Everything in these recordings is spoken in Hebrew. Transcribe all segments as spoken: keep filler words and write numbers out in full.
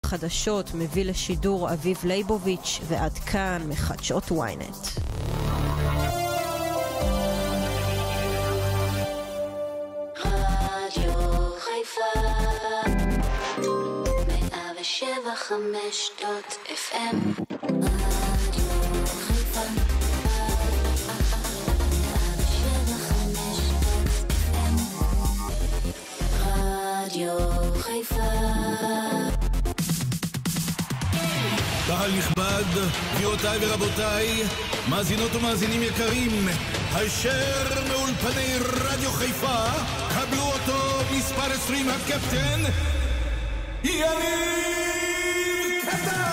חדשות מביא לשידור אביב ליבוביץ', ועד כאן מחדשות וויינט. שבע חמש דוט אף אם רדיו חיפה שבע חמש דוט אף אם רדיו חיפה. קהל נכבד, גבירותיי ורבותיי, מאזינות ומאזינים יקרים, הישר מאולפני רדיו חיפה, קבלו אותו מספר עשרים הקפטן יניב קטן.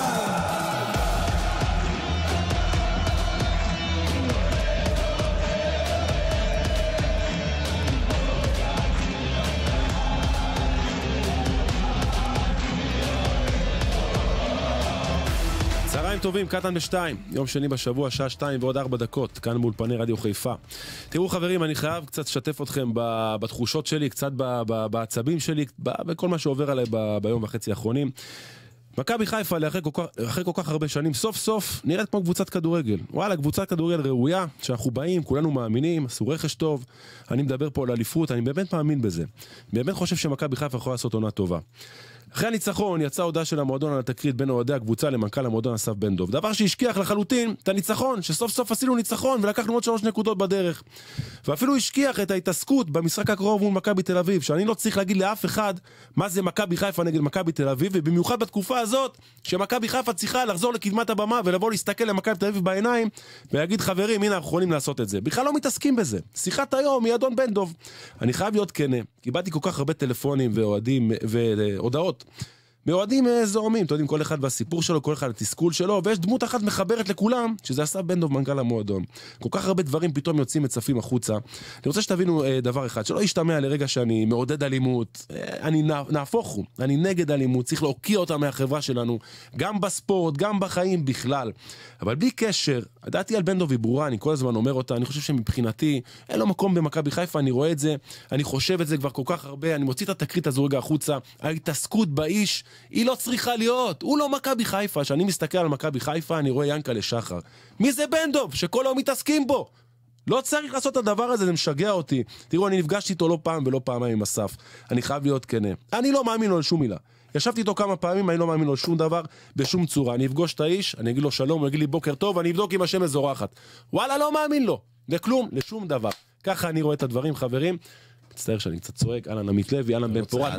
צהריים טובים, קטן בשתיים, יום שני בשבוע, שעה שתיים ועוד ארבע דקות, כאן באולפני רדיו חיפה. תראו חברים, אני חייב קצת לשתף אתכם בתחושות שלי, קצת בעצבים שלי, בכל מה שעובר עליי ביום וחצי האחרונים. מכבי חיפה, אחרי כל, כך, אחרי כל כך הרבה שנים, סוף סוף נראית כמו קבוצת כדורגל. וואלה, קבוצת כדורגל ראויה, שאנחנו באים, כולנו מאמינים, עשו רכש טוב, אני מדבר פה על אליפות, אני באמת מאמין בזה. באמת חושב שמכבי חיפה יכולה לעשות עונה טובה. אחרי הניצחון יצאה הודעה של המועדון על התקרית בין אוהדי הקבוצה למנכ"ל המועדון אסף בן דוב. דבר שהשכיח לחלוטין את הניצחון, שסוף סוף עשינו ניצחון ולקחנו עוד שלוש נקודות בדרך. ואפילו השכיח את ההתעסקות במשחק הקרוב מול מכבי תל אביב, שאני לא צריך להגיד לאף אחד מה זה מכבי חיפה נגד מכבי תל אביב, ובמיוחד בתקופה הזאת שמכבי חיפה צריכה לחזור לקדמת הבמה ולבוא להסתכל למכבי תל אביב בעיניים ולהגיד חברים, הנה אנחנו יכולים לעשות את זה. בכלל לא מתעסקים בזה. שיחת היום היא אדון בן דוב. אני חייב להיות כנה. קיבלתי כל כך הרבה טלפונים ואוהדים והודעות מאוהדים זורמים, אתם יודעים, כל אחד והסיפור שלו, כל אחד התסכול שלו, ויש דמות אחת מחברת לכולם, שזה אסף בן דוב, מנכ"ל המועדון. כל כך הרבה דברים פתאום יוצאים מצפים החוצה. אני רוצה שתבינו דבר אחד, שלא ישתמע לרגע שאני מעודד אלימות, אני נהפוך הוא, אני נגד אלימות, צריך להוקיע אותה מהחברה שלנו, גם בספורט, גם בחיים בכלל. אבל בלי קשר, הדעתי על בן דוב היא ברורה, אני כל הזמן אומר אותה, אני חושב שמבחינתי, אין לו מקום במכבי חיפה, אני רואה את זה, אני חושב את זה כבר כל כך הרבה, אני מוציא את התקרית הזו רגע החוצה, ההתעסקות באיש, היא לא צריכה להיות, הוא לא מכבי חיפה. שאני מסתכל על מכבי חיפה, אני רואה ינקלה שחר. מי זה בן דוב? שכל היום מתעסקים בו. לא צריך לעשות את הדבר הזה, זה משגע אותי. תראו, אני נפגשתי איתו לא פעם ולא פעמיים עם אסף. אני חייב להיות כנה. אני לא מאמין לו לשום מילה. ישבתי איתו כמה פעמים, אני לא מאמין לו לשום דבר, בשום צורה. אני אפגוש את האיש, אני אגיד לו שלום, הוא יגיד לי בוקר טוב, אני אבדוק עם השמש זורחת. וואלה, לא מאמין לו. לכלום, לשום דבר. ככה אני רואה את הדברים, חברים. מצטער שאני קצת צועק, אלן עמית לוי, אלן בן פורת,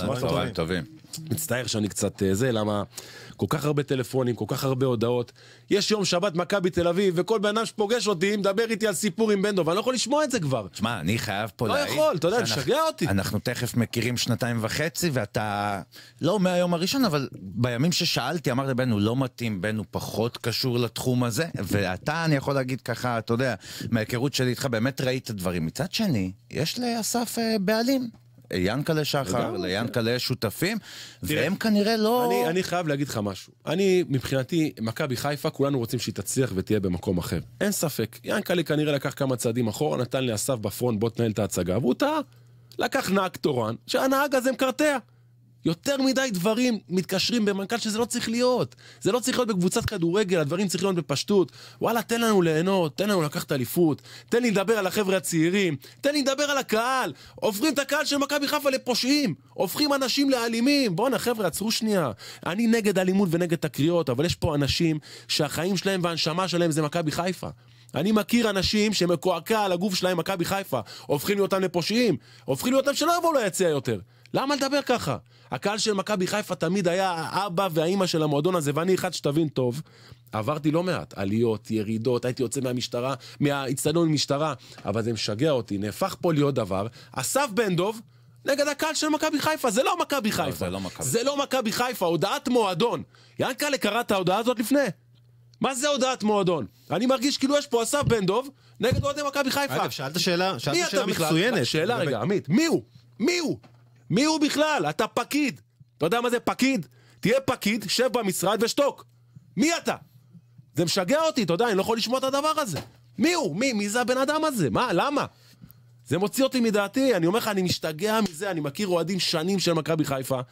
מה טובים. מצטער שאני קצת זה, למה כל כך הרבה טלפונים, כל כך הרבה הודעות. יש יום שבת מכבי תל אביב, וכל בן אדם שפוגש אותי, מדבר איתי על סיפור עם בן דוב, אני לא יכול לשמוע את זה כבר. שמע, אני חייב פה להעיד. לא יכול, אתה יודע, משגע אותי. אנחנו תכף מכירים שנתיים וחצי, ואתה לא מהיום הראשון, אבל בימים ששאלתי, אמרתי בנו, לא מתאים, בנו פחות קשור לתחום הזה, ואתה, אני יכול להגיד ככה, אתה יודע, מההיכרות שלי איתך, באמת ראית דברים. מצד שני, יש לאסף בעלים. ינקלה שחר, ליאנקלה שותפים, והם כנראה לא... אני, אני חייב להגיד לך משהו. אני, מבחינתי, מכבי חיפה, כולנו רוצים שהיא תצליח ותהיה במקום אחר. אין ספק. ינקלה כנראה לקח כמה צעדים אחורה, נתן לאסף בפרונט, בוא תנהל את ההצגה, והוא טעה. לקח נהג תורן, שהנהג הזה מקרטע. יותר מדי דברים מתקשרים במנכ"ל שזה לא צריך להיות. זה לא צריך להיות בקבוצת כדורגל, הדברים צריכים להיות בפשטות. וואלה, תן לנו ליהנות, תן לנו לקחת אליפות, תן לי לדבר על החבר'ה הצעירים, תן לי לדבר על הקהל. הופכים את הקהל של מכבי חיפה לפושעים, הופכים אנשים לאלימים. בואו חבר'ה, עצרו שנייה. אני נגד אלימות ונגד תקריות, אבל יש פה אנשים שהחיים שלהם והנשמה שלהם זה מכבי חיפה. אני מכיר אנשים שמקועקע על הגוף שלהם מכבי חיפה, הופכים לי אותם לפושעים, הופכים לי אותם שלא יבואו ליציע יותר. למה לדבר ככה? הקהל של מכבי חיפה תמיד היה האבא והאימא של המועדון הזה, ואני אחד שתבין טוב, עברתי לא מעט, עליות, ירידות, הייתי יוצא מהמשטרה, מהאצטדיון משטרה, אבל זה משגע אותי, נהפך פה להיות דבר, אסף בן דוב, נגד הקהל של מכבי חיפה, זה לא מכבי חיפה, לא, זה לא מכבי. זה לא מכבי חיפה, הודעת מועדון. ינקלה קראת את ההודעה הזאת לפני? מה זה הודעת מועדון? אני מרגיש כאילו יש פה אסף בן דוב, נגד אוהדי מכבי חיפה. אגב, שאלת שאלה, שאלת שאלה מצוינת. שאלה רגע, עמית, מי הוא? מי הוא? מי הוא בכלל? אתה פקיד. אתה יודע מה זה פקיד? תהיה פקיד, שב במשרד ושתוק. מי אתה? זה משגע אותי, אתה יודע, אני לא יכול לשמוע את הדבר הזה. מי הוא? מי? מי זה הבן אדם הזה? מה? למה? זה מוציא אותי מדעתי, אני אומר לך, אני משתגע מזה, אני מכיר אוהדים שנים של מכבי חיפה,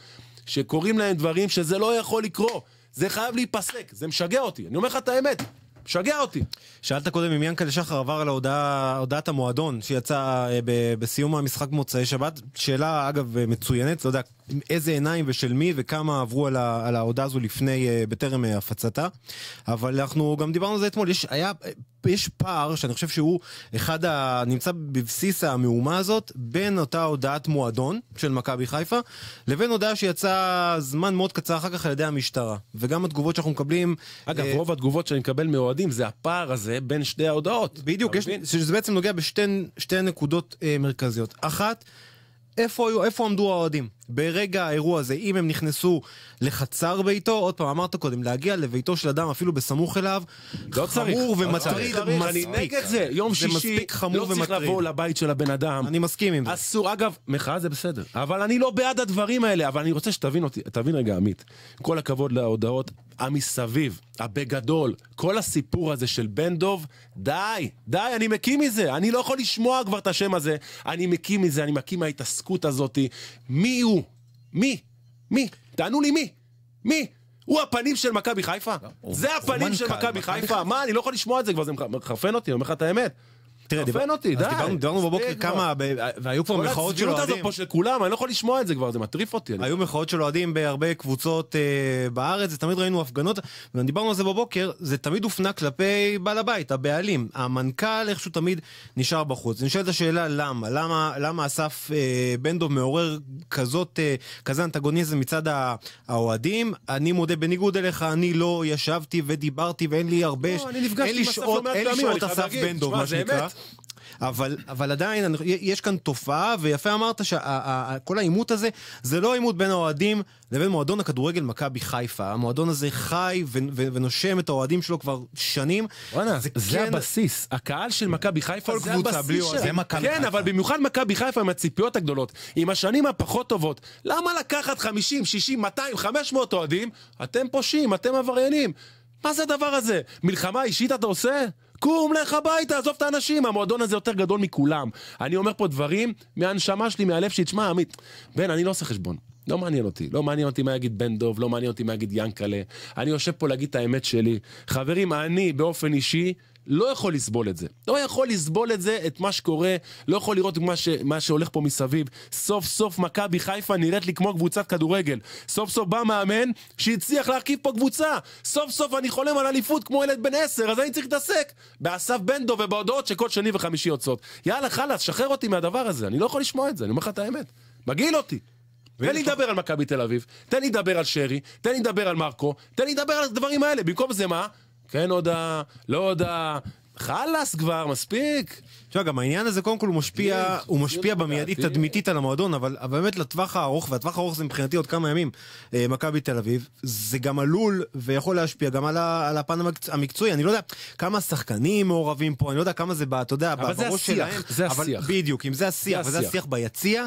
שקוראים להם דברים שזה לא יכול לקרות. זה חייב להיפסק, זה משגע אותי. אני אומר לך את האמת, משגע אותי. שאלת קודם אם ינקלה שחר עבר על ההודעה, הודעת המועדון שיצא ב- בסיום המשחק מוצאי שבת. שאלה אגב מצוינת, לא יודע איזה עיניים ושל מי וכמה עברו על, ה- על ההודעה הזו לפני, בטרם הפצתה. אבל אנחנו גם דיברנו על זה אתמול, יש, היה, יש פער שאני חושב שהוא אחד ה... נמצא בבסיס המהומה הזאת, בין אותה הודעת מועדון של מכבי חיפה, לבין הודעה שיצא זמן מאוד קצר אחר כך על ידי המשטרה. וגם התגובות שאנחנו מקבלים... אגב, אה... רוב התגובות שאני מקבל מאוהדים, זה הפער הזה בין שתי ההודעות. בדיוק, יש, שזה בעצם נוגע בשתי שתי נקודות אה, מרכזיות. אחת, איפה, היו, איפה עמדו האוהדים? ברגע האירוע הזה, אם הם נכנסו לחצר ביתו, עוד פעם, אמרת קודם, להגיע לביתו של אדם אפילו בסמוך אליו, לא חמור ומטריד, אני נגד זה, יום שישי, לא צריך לבוא לבית של הבן אדם. אני מסכים עם זה. אסור, אגב, מחאה זה בסדר, אבל אני לא בעד הדברים האלה, אבל אני רוצה שתבין אותי, תבין רגע עמית, כל הכבוד להודעות, המסביב, הבגדול, כל הסיפור הזה של בן דוב, די, די, אני מקים מזה, אני לא יכול לשמוע כבר את השם הזה, אני מקים מזה, אני מקים מההתעסקות הזאת, מי הוא? מי? מי? תענו לי מי? מי? הוא הפנים של מכבי חיפה? זה הפנים של מכבי חיפה? מה, אני לא יכול לשמוע את זה כבר, זה מחרפן אותי, אני אומר לך את האמת. תראה, מחרפן אותי, די. דיברנו בבוקר כמה, והיו כבר מחאות של אוהדים. כל הצביעות הזאת פה של כולם, אני לא יכול לשמוע את זה כבר, זה מטריף אותי. היו מחאות של אוהדים בהרבה קבוצות בארץ, זה תמיד ראינו הפגנות, ודיברנו על זה בבוקר, זה תמיד הופנה כלפי בעל הבית, הבעלים. המנכ"ל איכשהו תמיד נשאר בחוץ. נשאלת השאלה למה, למה, למה אסף בן דוב מעורר כזאת, כזה אנטגוניזם מצד האוהדים. אני מודה בניגוד אליך, אני לא ישבתי ודיברתי, ואין לי הרבה, אין לי שעות, אין לי שעות אסף בן דוב, מה שנקרא. אבל, אבל עדיין יש כאן תופעה, ויפה אמרת שכל העימות הזה זה לא עימות בין האוהדים לבין מועדון הכדורגל מכבי חיפה. המועדון הזה חי ונושם את האוהדים שלו כבר שנים. זה, זה כן... הבסיס. הקהל של מכבי חיפה זה הבסיס שלה. כן, חיפה. אבל במיוחד מכבי חיפה עם הציפיות הגדולות, עם השנים הפחות טובות. למה לקחת חמישים, שישים, מאתיים, חמש מאות אוהדים? אתם פושעים, אתם עבריינים. מה זה הדבר הזה? מלחמה אישית אתה עושה? קום לך הביתה, עזוב את האנשים, המועדון הזה יותר גדול מכולם. אני אומר פה דברים מהנשמה שלי, מהלב שלי, תשמע עמית, בן, אני לא עושה חשבון, לא מעניין אותי, לא מעניין אותי מה יגיד בן דוב, לא מעניין אותי מה יגיד ינקלה, אני יושב פה להגיד את האמת שלי. חברים, אני באופן אישי לא יכול לסבול את זה, לא יכול לסבול את זה, את מה שקורה, לא יכול לראות מה, ש... מה שהולך פה מסביב. סוף סוף מכבי חיפה נראית לי כמו קבוצת כדורגל, סוף סוף בא מאמן שהצליח להרכיב פה קבוצה, סוף סוף אני חולם על אליפות כמו ילד בן עשר, אז אני צריך להתעסק באסף בן דוב ובהודעות שכל שני וחמישי יוצאות. יאללה חלאס, שחרר אותי מהדבר הזה, אני לא יכול לשמוע את זה, אני אומר לך את האמת, מגעיל אותי. תן לי לדבר על מכבי תל אביב, תן לי לדבר על שרי, תן לי לדבר על מרקו, תן לי לדבר על הדברים האלה, במקום זה מה? כן הודעה, לא הודעה, חלאס כבר, מספיק. עכשיו, גם העניין הזה קודם כל הוא משפיע, הוא משפיע במיידית תדמיתית על המועדון, אבל באמת לטווח הארוך, והטווח הארוך זה מבחינתי עוד כמה ימים, מכבי תל אביב, זה גם עלול ויכול להשפיע גם על הפן המקצועי. אני לא יודע כמה שחקנים מעורבים פה, אני לא יודע כמה זה, אתה יודע, בראש שלהם. זה השיח. בדיוק, אם זה השיח, וזה השיח ביציע,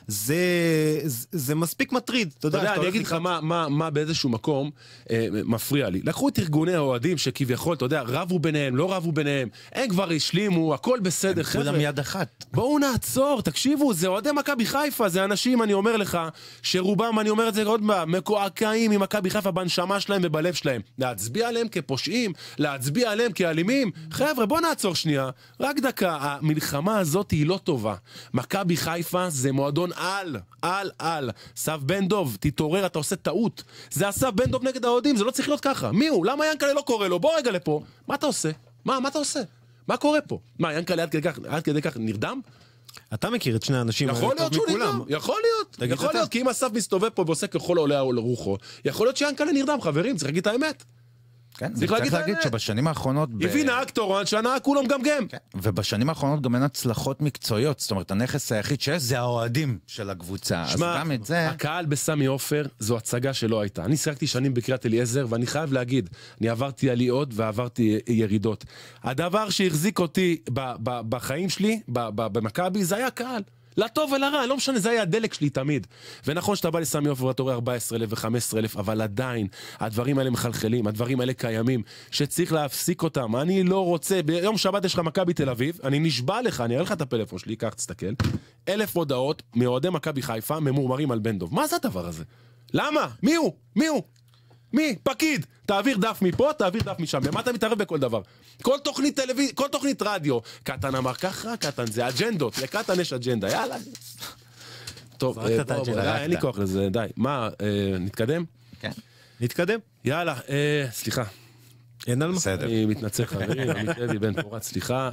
זה מספיק מטריד. אתה יודע, אני אגיד לך מה באיזשהו מקום מפריע לי. לקחו את ארגוני האוהדים שכביכול, אתה יודע, רבו ביניהם, לא רבו ביניהם, הם כבר השלימו, הכל בסדר. כולם יד אחת. בואו נעצור, תקשיבו, זה אוהדי מכבי חיפה, זה אנשים, אני אומר לך, שרובם, אני אומר את זה עוד מה, מקועקעים עם מכבי חיפה בנשמה שלהם ובלב שלהם. להצביע עליהם כפושעים, להצביע עליהם כאלימים. חבר'ה, בואו נעצור שנייה. רק דקה, המלחמה הזאת היא לא טובה. מכבי חיפה זה מועדון על, על, על. אסף בן דוב, תתעורר, אתה עושה טעות. זה אסף בן דוב נגד האוהדים, זה לא צריך להיות ככה. מי הוא? למה ינקלה לא קורא לו? בוא רגע לפה. מה אתה עושה? מה, מה אתה עושה? מה קורה פה? מה, ינקלה עד כדי כך, עד כדי כך נרדם? אתה מכיר את שני האנשים האלה יכול להיות שהוא נרדם, יכול להיות, יכול להיות, כי אם אסף מסתובב פה ועושה ככל עולה או לרוחו, יכול להיות שינקלה נרדם, חברים, צריך להגיד את האמת. כן, צריך להגיד, להגיד שבשנים האחרונות... הביא נהג תורן, שהנהג כולם גם גם. כן. ובשנים האחרונות גם אין הצלחות מקצועיות, זאת אומרת, הנכס היחיד שיש זה האוהדים של הקבוצה. שמה, אז גם את זה... הקהל בסמי עופר זו הצגה שלא הייתה. אני שיחקתי שנים בקריית אליעזר, ואני חייב להגיד, אני עברתי עליות ועברתי ירידות. הדבר שהחזיק אותי ב- ב- בחיים שלי, ב- ב- במכבי, זה היה הקהל. לטוב ולרע, לא משנה, זה היה הדלק שלי תמיד. ונכון שאתה בא לסמי עופר ואתה רואה ארבע עשרה אלף ו-חמש עשרה אלף, אבל עדיין, הדברים האלה מחלחלים, הדברים האלה קיימים, שצריך להפסיק אותם. אני לא רוצה, ביום שבת יש לך מכבי תל אביב, אני נשבע לך, אני אראה לך את הפלאפון שלי, כך תסתכל, אלף הודעות מאוהדי מכבי חיפה ממורמרים על בן דוב. מה זה הדבר הזה? למה? מי הוא? מי הוא? מי? פקיד. תעביר דף מפה, תעביר דף משם. למה אתה מתערב בכל דבר? כל תוכנית טלוויזיה, כל תוכנית רדיו. קטן אמר ככה, קטן זה אג'נדות. לקטן יש אג'נדה, יאללה. טוב, זרקת את האג'נדה, אין לי כוח לזה, די. מה, נתקדם? כן. נתקדם. יאללה, סליחה. אין על מה. בסדר. אני מתנצל חברים, עמית לוי בן פורת, סליחה.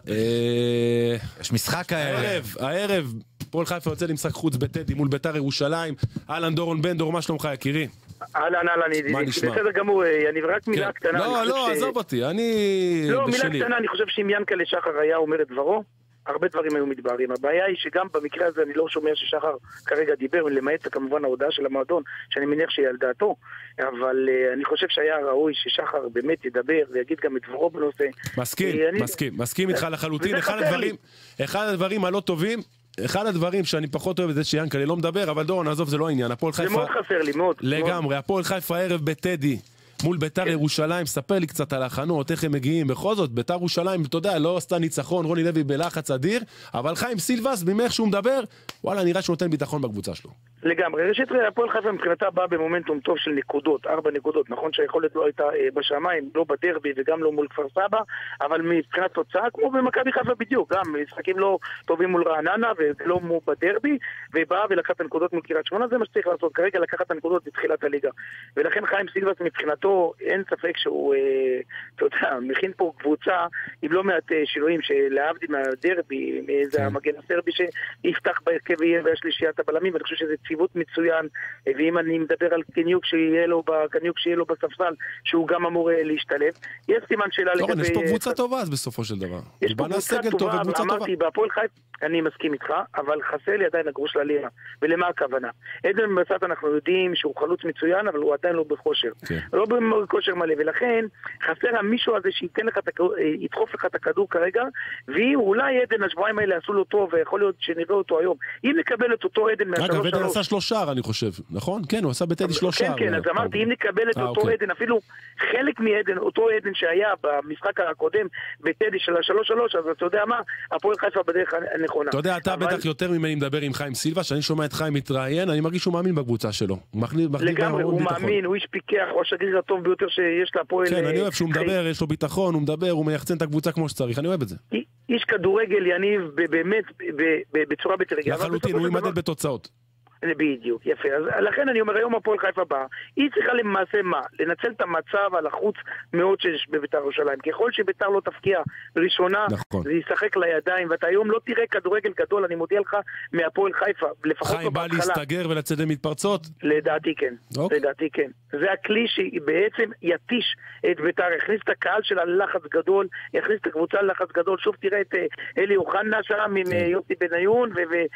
יש משחק הערב. הערב, הערב, פועל חיפה יוצא למשחק חוץ בטדי מול ביתר ירושלים. אהלן דורון בן דור, מה שלומך יקירי? אהלן, אהלן, מה נשמע? בסדר גמור, יניב, רק מילה קטנה. לא, לא, עזוב אותי, אני... לא, מילה קטנה, אני חושב שאם ינקלה שחר היה אומר את דברו, הרבה דברים היו מתבררים. הבעיה היא שגם במקרה הזה אני לא שומע ששחר כרגע דיבר, למעט כמובן ההודעה של המועדון, שאני מניח שהיא על דעתו, אבל uh, אני חושב שהיה ראוי ששחר באמת ידבר ויגיד גם את דברו בנושא. מסכים, אני... מסכים, מסכים איתך לחלוטין. אחד הדברים, אחד הדברים הלא טובים, אחד הדברים שאני פחות אוהב את זה שיאנקל'ה לא מדבר, אבל דורון, עזוב, זה לא עניין. הפועל חיפה... זה מאוד חסר לי, מאוד. לגמרי, הפועל חיפה ערב בטדי. מול ביתר ירושלים, ספר לי קצת על ההכנות, איך הם מגיעים, בכל זאת, ביתר ירושלים, אתה יודע, לא עשתה ניצחון, רוני לוי בלחץ אדיר, אבל חיים סילבס, ממך שהוא מדבר, וואלה, נראה שהוא נותן ביטחון בקבוצה שלו. לגמרי, ראשית, הפועל חיפה מבחינתה באה במומנטום טוב של נקודות, ארבע נקודות, נכון שהיכולת לא הייתה אה, בשמיים, לא בדרבי וגם לא מול כפר סבא, אבל מבחינת תוצאה, כמו במכבי חיפה בדיוק, גם משחקים לא טובים מול רעננה ולא כמו בדרבי, ובאה ולקחת את הנקודות מול קריית שמונה, זה מה שצריך לעשות, כרגע לקחת את הנקודות בתחילת הליגה. ולכן חיים סילבס מבחינתו, אין ספק שהוא, אה, אתה יודע, מכין פה קבוצה עם לא מעט אה, שינויים שלהבדיל מהדרבי, מאיזה המגן הסרבי שיפתח בהרכב ויהיה והשלישיית הבלמים, ואני חושב שזה ציוות מצוין, ואם אני מדבר על קניוק שיהיה לו, קניוק שיהיה לו בספסל, שהוא גם אמור להשתלב, יש סימן שאלה לגבי... טוב, יש פה קבוצה טובה אז בסופו של דבר. יש פה קבוצה טובה, ואמרתי, בהפועל חיפה, אני מסכים איתך, אבל חסר לי עדיין הגרוש ללירה, ולמה הכוונה? עדן בסט אנחנו יודעים שהוא חלוץ מצוין, אבל הוא עדיין לא בכושר. לא בכושר מלא, ולכן חסר המישהו הזה שייתן לך, ידחוף לך את הכדור כרגע, ואולי עדן השבועיים האלה עשו לו טוב, ויכול להיות שנראה אותו היום. אם נקבל את אותו עדן מהשלוש רק עדן עשה שלושה, אני חושב, נכון? כן, הוא עשה בטדי שלושה. כן, כן, אז אמרתי, אם נקבל את אותו עדן, אפילו חלק מעדן, אותו עדן שהיה במשחק הקודם, בטדי של השלוש שלוש, אז אתה יודע מה, הפועל חיפה בדרך הנכונה. אתה יודע, אתה בטח יותר ממני מדבר עם חיים סילבה, שאני שומע את חיים מתראיין, אני מרגיש שהוא מאמין בקבוצה שלו. לגמרי, הוא מאמין, הוא איש פיקח, הוא השגריר הטוב ביותר שיש להפועל. כן, אני אוהב שהוא מדבר, יש לו ביטחון, הוא מדבר, הוא מייחצן את הקבוצה כמו שצריך, אני אוהב את זה. איש כדורגל יניב באמת בצורה בטרגיה. לחלוטין, הוא יימדד בתוצאות. בדיוק, יפה. אז לכן אני אומר, היום הפועל חיפה באה, היא צריכה למעשה מה? לנצל את המצב על החוץ מאוד שיש בביתר ירושלים. ככל שביתר לא תפקיע ראשונה, נכון. זה ישחק לידיים, ואתה היום לא תראה כדורגל גדול, אני מודיע לך, מהפועל חיפה, לפחות חיים בא להסתגר ולצאת למתפרצות? לדעתי כן, אוקיי. לדעתי כן. זה הכלי שבעצם יתיש את ביתר, יכניס את הקהל שלה ללחץ גדול, יכניס את הקבוצה ללחץ גדול, שוב תראה את אלי אוחנה שם עם כן. יוסי בניון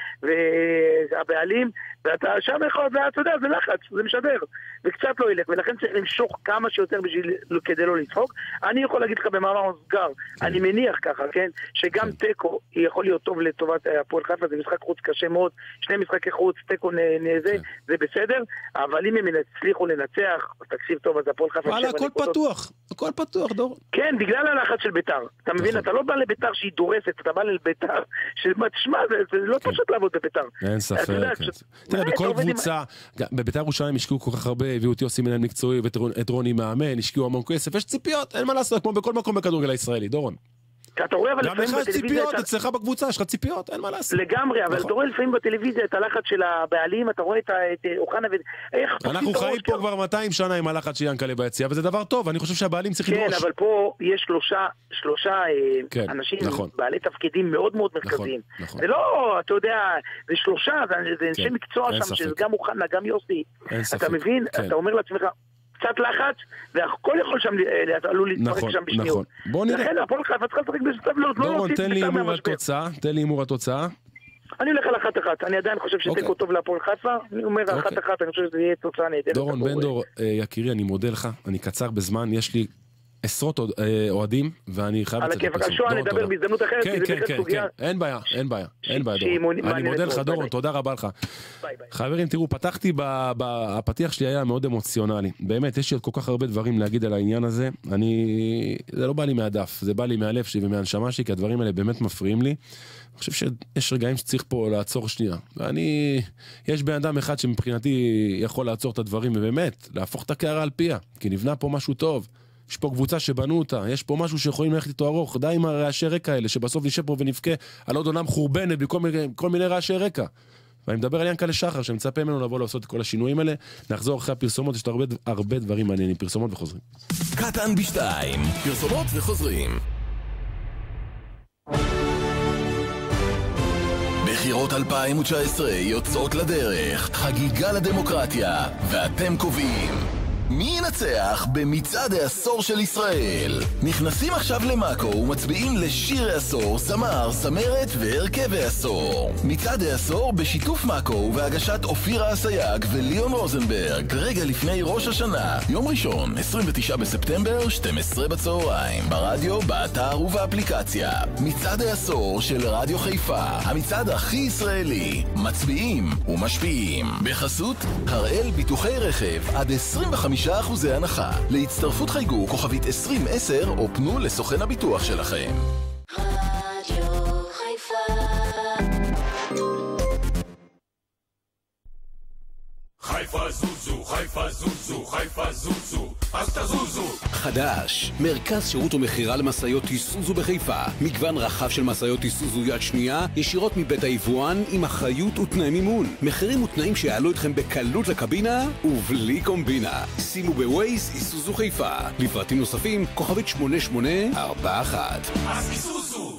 והבעלים, ואתה שם יכול, ואתה יודע, זה לחץ, זה משדר, וקצת לא ילך, ולכן צריך למשוך כמה שיותר בשביל, כדי לא לצחוק. אני יכול להגיד לך במאמר מוסגר, אני מניח ככה, כן, שגם טקו יכול להיות טוב לטובת הפועל חיפה, זה משחק חוץ קשה מאוד, שני משחקי חוץ, טקו נזה, זה בסדר, אבל אם הם הצליחו לנצח, תקשיב טוב, אז הפועל חיפה... וואלה, הכל פתוח, הכל פתוח, דור. כן, בגלל הלחץ של ביתר, אתה מבין, אתה לא בא לביתר שהיא דורסת, אתה בא לביתר, שתשמע, זה לא פשוט לעבוד בביתר. אין ספק. תראה, בכל קבוצה, בביתר ירושלים השקיעו כל כך הרבה, הביאו את יוסי מנהל מקצועי ואת רוני מאמן, השקיעו המון כסף, יש ציפיות, אין מה לעשות, כמו בכל מקום בכדורגל הישראלי, דורון. גם לך יש ציפיות, אצלך בקבוצה יש לך ציפיות, אין מה לעשות. לגמרי, אבל אתה רואה לפעמים בטלוויזיה את הלחץ של הבעלים, אתה רואה את אוחנה ו... אנחנו חיים פה כבר מאתיים שנה עם הלחץ של ינקלה ביציאה, וזה דבר טוב, אני חושב שהבעלים צריך לדרוש. כן, אבל פה יש שלושה, שלושה אנשים בעלי תפקידים מאוד מאוד מרכזיים. זה לא, אתה יודע, זה שלושה, זה אנשי מקצוע שם, שזה גם אוחנה, גם יוסי. אתה מבין? אתה אומר לעצמך, קצת לחץ, והכל יכול שם, עלול להתפרק שם בשניות. בוא נראה. לכן, הפועל חיפה צריכה לשחק בסטאב, לא דורון, תן לי אימור התוצאה, תן לי אימור התוצאה. אני הולך על אחת אחת, אני עדיין חושב שתיקו טוב להפועל חיפה, אני אומר אחת אחת, אני חושב שזה יהיה תוצאה נהדרת. דורון בן דור, יקירי, אני מודה לך, אני קצר בזמן, יש לי עשרות אוהדים, ואני חייב... על הכיף, על שואה נדבר בהזדמנות אחרת, כי זה באמת סוגיה... אין בעיה, אין בעיה, אין בעיה, דורון. אני מודה לך, דורון, תודה רבה לך. חברים, תראו, פתחתי, הפתיח שלי היה מאוד אמוציונלי. באמת, יש לי עוד כל כך הרבה דברים להגיד על העניין הזה. אני... זה לא בא לי מהדף, זה בא לי מהלב שלי ומהנשמה שלי, כי הדברים האלה באמת מפריעים לי. אני חושב שיש רגעים שצריך פה לעצור שנייה. ואני... יש בן אדם אחד שמבחינתי יכול לעצור את הדברים, ובאמת, להפוך את הקערה על פיה, כי נבנה פה משהו טוב. יש פה קבוצה שבנו אותה, יש פה משהו שיכולים ללכת איתו ארוך, די עם הרעשי רקע האלה, שבסוף נשב פה ונבכה על עוד עונה מחורבנת בכל מיני, כל מיני רעשי רקע. ואני מדבר על ינקלה שחר, שמצפה ממנו לבוא לעשות את כל השינויים האלה. נחזור אחרי הפרסומות, יש הרבה, הרבה דברים מעניינים, פרסומות וחוזרים. קטן בשתיים, פרסומות וחוזרים. בחירות אלפיים תשע עשרה יוצאות לדרך, חגיגה לדמוקרטיה, ואתם קובעים מי ינצח במצעד העשור של ישראל. נכנסים עכשיו למאקו ומצביעים לשיר העשור, זמר, זמרת והרכב העשור. מצעד העשור בשיתוף מאקו והגשת אופירה אסייג וליאון רוזנברג, רגע לפני ראש השנה, יום ראשון, עשרים ותשעה בספטמבר, שתים עשרה בצהריים, ברדיו, באתר ובאפליקציה. מצעד העשור של רדיו חיפה, המצעד הכי ישראלי. מצביעים ומשפיעים. בחסות הראל ביטוחי רכב, עד עשרים וחמישה אחוזי הנחה. להצטרפות חייגו כוכבית עשרים עשר או פנו לסוכן הביטוח שלכם. רדיו חיפה. חיפה זוזו, חיפה זוזו, חיפה זוזו, אז תזוזו. חדש, מרכז שירות ומחירה למשאיות איסוזו בחיפה. מגוון רחב של משאיות איסוזו יד שנייה, ישירות מבית היבואן עם אחריות ותנאי מימון. מחירים ותנאים שיעלו אתכם בקלות לקבינה ובלי קומבינה. שימו בווייז איסוזו חיפה. לפרטים נוספים, כוכבית שמונה שמונה ארבע אחת. אז איסוזו.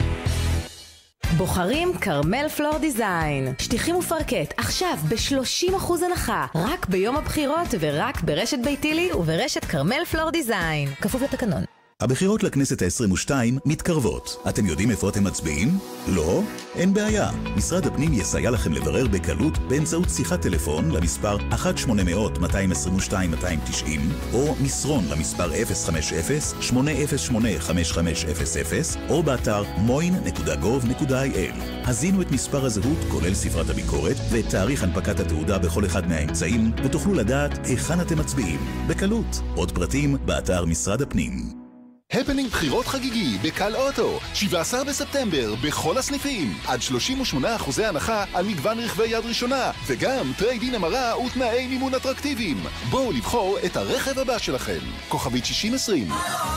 בוחרים קרמל פלור דיזיין. שטיחים ופרקט, עכשיו ב-שלושים אחוז הנחה. רק ביום הבחירות ורק ברשת ביתילי וברשת קרמל פלור דיזיין. כפוף לתקנון. הבחירות לכנסת ה-עשרים ושתיים מתקרבות. אתם יודעים איפה אתם מצביעים? לא? אין בעיה. משרד הפנים יסייע לכם לברר בקלות באמצעות שיחת טלפון למספר אחת שמונה אפס אפס שתיים עשרים ושתיים מאתיים תשעים או מסרון למספר אפס חמש אפס שמונה אפס שמונה חמש חמש אפס אפס או באתר moin נקודה gov נקודה איי אל. הזינו את מספר הזהות כולל ספרת הביקורת ואת תאריך הנפקת התעודה בכל אחד מהאמצעים ותוכלו לדעת היכן אתם מצביעים. בקלות. עוד פרטים באתר משרד הפנים. הפנינג בחירות חגיגי בקל אוטו, שבעה עשר בספטמבר בכל הסניפים, עד שלושים ושמונה אחוזי הנחה על מגוון רכבי יד ראשונה, וגם טריידין המרה ותנאי מימון אטרקטיביים. בואו לבחור את הרכב הבא שלכם. כוכבית שישים עשרים.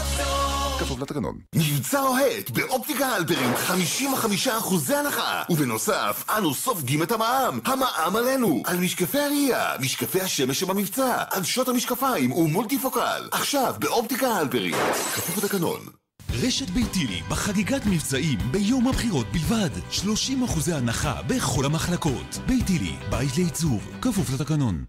כפוף לתקנון. מבצע אוהד באופטיקה הלפרין, חמישים וחמישה אחוזי הנחה, ובנוסף אנו סופגים את המע"מ. המע"מ עלינו על משקפי הראייה, משקפי השמש שבמבצע, עדשות המשקפיים ומולטיפוקל, עכשיו באופטיקה הלפרין. כפוף לתקנון. רשת ביתילי בחגיגת מבצעים ביום הבחירות בלבד, שלושים אחוזי הנחה בכל המחלקות. ביתילי, בית לעיצוב, כפוף לתקנון.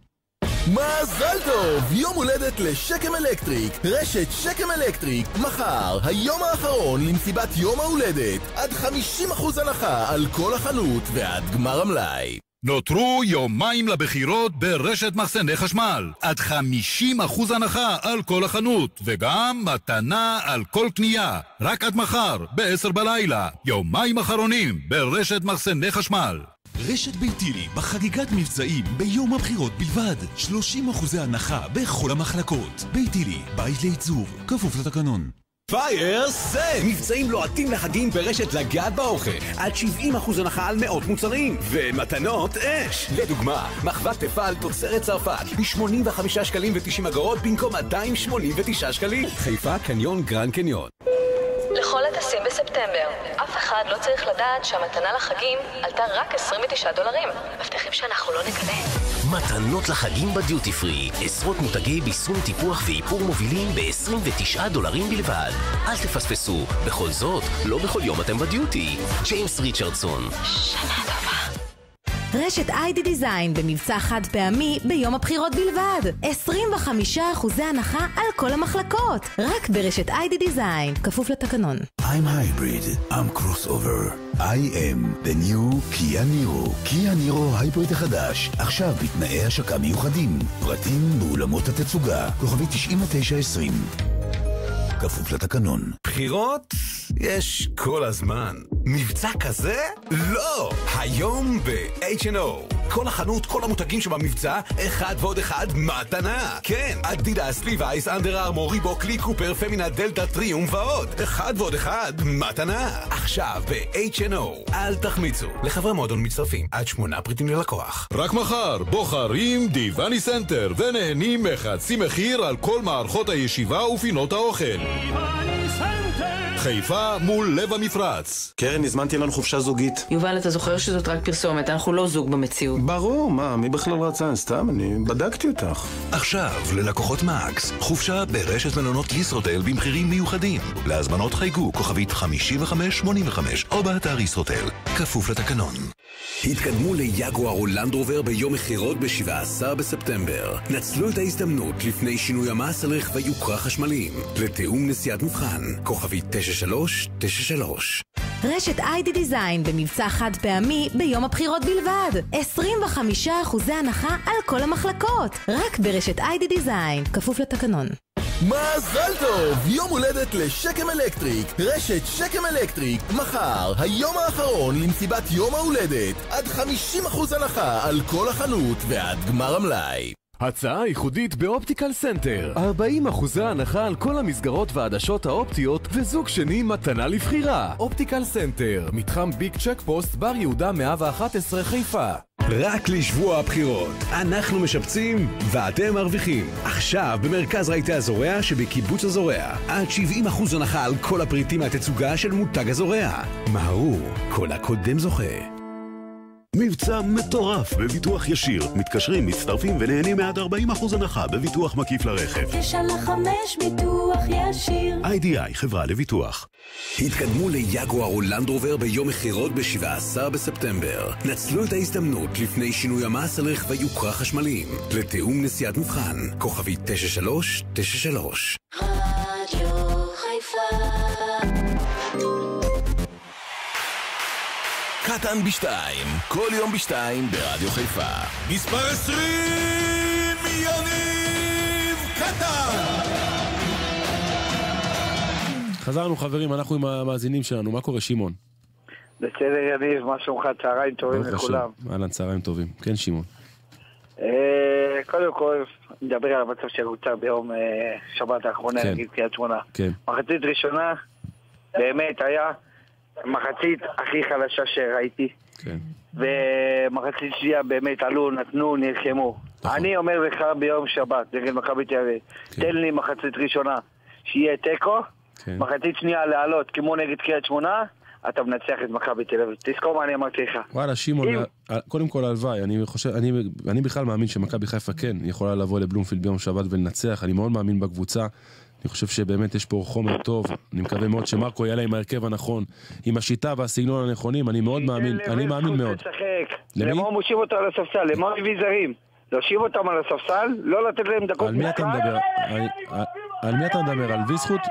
מזל טוב! יום הולדת לשקם אלקטריק. רשת שקם אלקטריק. מחר, היום האחרון למסיבת יום ההולדת. עד חמישים אחוז הנחה על כל החנות ועד גמר המלאי. נותרו יומיים לבחירות ברשת מחסני חשמל. עד חמישים אחוז הנחה על כל החנות, וגם מתנה על כל קנייה. רק עד מחר, ב-עשר בלילה. יומיים אחרונים ברשת מחסני חשמל. רשת ביתילי בחגיגת מבצעים ביום הבחירות בלבד, שלושים אחוזי הנחה בכל המחלקות. ביתילי, בית לעיצוב, כפוף לתקנון. פייר סייל! מבצעים לוהטים לחגים ברשת לגעת באוכל. עד שבעים אחוז הנחה על מאות מוצרים. ומתנות אש! לדוגמה, מחבת תפעל תוצרת צרפת ב-שמונים וחמישה שקלים ותשעים אגורות במקום מאתיים שמונים ותשעה שקלים. חיפה קניון גרנד קניון. לכל הטסים בספטמבר. אף אחד לא צריך לדעת שהמתנה לחגים עלתה רק עשרים ותשעה דולרים. מבטיחים שאנחנו לא נגלה. מתנות לחגים בדיוטי פרי. עשרות מותגי ביסום טיפוח ואיפור מובילים ב-עשרים ותשעה דולרים בלבד. אל תפספסו. בכל זאת, לא בכל יום אתם בדיוטי. ג'יימס ריצ'רדסון. שנה טובה. רשת איי די דיזיין במבצע חד פעמי ביום הבחירות בלבד. עשרים וחמישה אחוזי הנחה על כל המחלקות. רק ברשת איי די דיזיין. כפוף לתקנון. I'm hybrid. I'm crossover. I am the new Kia Niro. Kia Niro הייבריד החדש. עכשיו בתנאי השקה מיוחדים. פרטים באולמות התצוגה. כוכבית תשעים ותשע עשרים. כפוף לתקנון. בחירות? יש כל הזמן. מבצע כזה? לא! היום ב-אייץ' אנד או. כל החנות, כל המותגים שבמבצע, אחד ועוד אחד מתנה. כן, אדידס, ליווייס, אנדר ארמור, ריבוק, לי קופר, פמינה, דלטה, טריום ועוד. אחד ועוד אחד מתנה. עכשיו ב-אייץ' אנד או. אל תחמיצו. לחברי מועדון מצטרפים עד שמונה פריטים ללקוח. רק מחר בוחרים דיווני סנטר ונהנים מחצי מחיר על כל מערכות הישיבה ופינות האוכל. חיפה מול לב המפרץ. קרן, הזמנתי לנו חופשה זוגית. יובל, אתה זוכר שזאת רק פרסומת, אנחנו לא זוג במציאות. ברור, מה, מי בכלל רצה? סתם, אני בדקתי אותך. עכשיו, ללקוחות מקס, חופשה ברשת מלונות ישרוטל במחירים מיוחדים. להזמנות חייגו כוכבית חמישים וחמש שמונים וחמש או באתר ישרוטל, כפוף לתקנון. התקדמו ליגואר או לנד רובר ביום מחירות ב-שבעה עשר בספטמבר. נצלו את ההזדמנות לפני שינוי המס על רכבי יוקרה חשמליים. לתיאום נסיעת מבחן, כוכבית תשע שלוש תשע שלוש. רשת איי די Design במבצע חד פעמי ביום הבחירות בלבד. עשרים וחמישה אחוז הנחה על כל המחלקות. רק ברשת איי די Design, כפוף לתקנון. מזל טוב! יום הולדת לשקם אלקטריק. רשת שקם אלקטריק. מחר, היום האחרון למסיבת יום ההולדת. עד חמישים אחוז הנחה על כל החנות ועד גמר המלאי. הצעה ייחודית באופטיקל סנטר. ארבעים אחוזי הנחה על כל המסגרות והעדשות האופטיות וזוג שני מתנה לבחירה. אופטיקל סנטר, מתחם ביג צ'ק פוסט בר יהודה מאה ואחת עשרה חיפה. רק לשבוע הבחירות. אנחנו משפצים ואתם מרוויחים. עכשיו במרכז רהיטי הזורע שבקיבוץ הזורע. עד שבעים אחוז הנחה על כל הפריטים מהתצוגה של מותג הזורע. מהרו, כל הקודם זוכה. מבצע מטורף בביטוח ישיר. מתקשרים, מצטרפים ונהנים מעד ארבעים אחוז הנחה בביטוח מקיף לרכב. תשע לחמש ביטוח ישיר. איי די איי, חברה לביטוח. התקדמו ליגואר או לנד רובר ביום מחירות ב-שבעה עשר בספטמבר. נצלו את ההזדמנות לפני שינוי המס על רכבי יוקרה חשמליים. לתיאום נסיעת מבחן, כוכבית תשע שלוש תשע שלוש. רדיו חיפה. קטן בשתיים, כל יום בשתיים ברדיו חיפה. מספר עשרים, יניב קטן. חזרנו חברים, אנחנו עם המאזינים שלנו. מה קורה שמעון? בסדר יניב, מה שלומך? צהריים טובים לכולם. אהלן, צהריים טובים. כן שמעון. קודם כל, נדבר על המצב שהוצא ביום שבת האחרונה, נגיד קריית שמונה. מחצית ראשונה, באמת היה מחצית הכי חלשה שראיתי. כן. ומחצית שנייה באמת עלו, נתנו, נלחמו. אני אומר לך ביום שבת, נגד מכבי תל אביב, תן לי מחצית ראשונה שיהיה טקו, מחצית שנייה לעלות כמו נגד קריית שמונה, אתה מנצח את מכבי תל אביב. תזכור מה אני אמרתי לך. וואלה, שמעון, קודם כל הלוואי, אני חושב, אני, אני בכלל מאמין שמכבי חיפה כן יכולה לבוא לבלומפילד ביום שבת ולנצח, אני מאוד מאמין בקבוצה. אני חושב שבאמת יש פה חומר טוב. אני מקווה מאוד שמרקו יעלה עם ההרכב הנכון, עם השיטה והסגנון הנכונים. אני מאוד מאמין, אני מאמין מאוד. למי? למה הוא מושיב אותו על הספסל? למה הוא הביא זרים? להושיב אותם על הספסל? לא לתת להם דקות. על מי אתה מדבר? על מי אתה מדבר? על ויסחוט?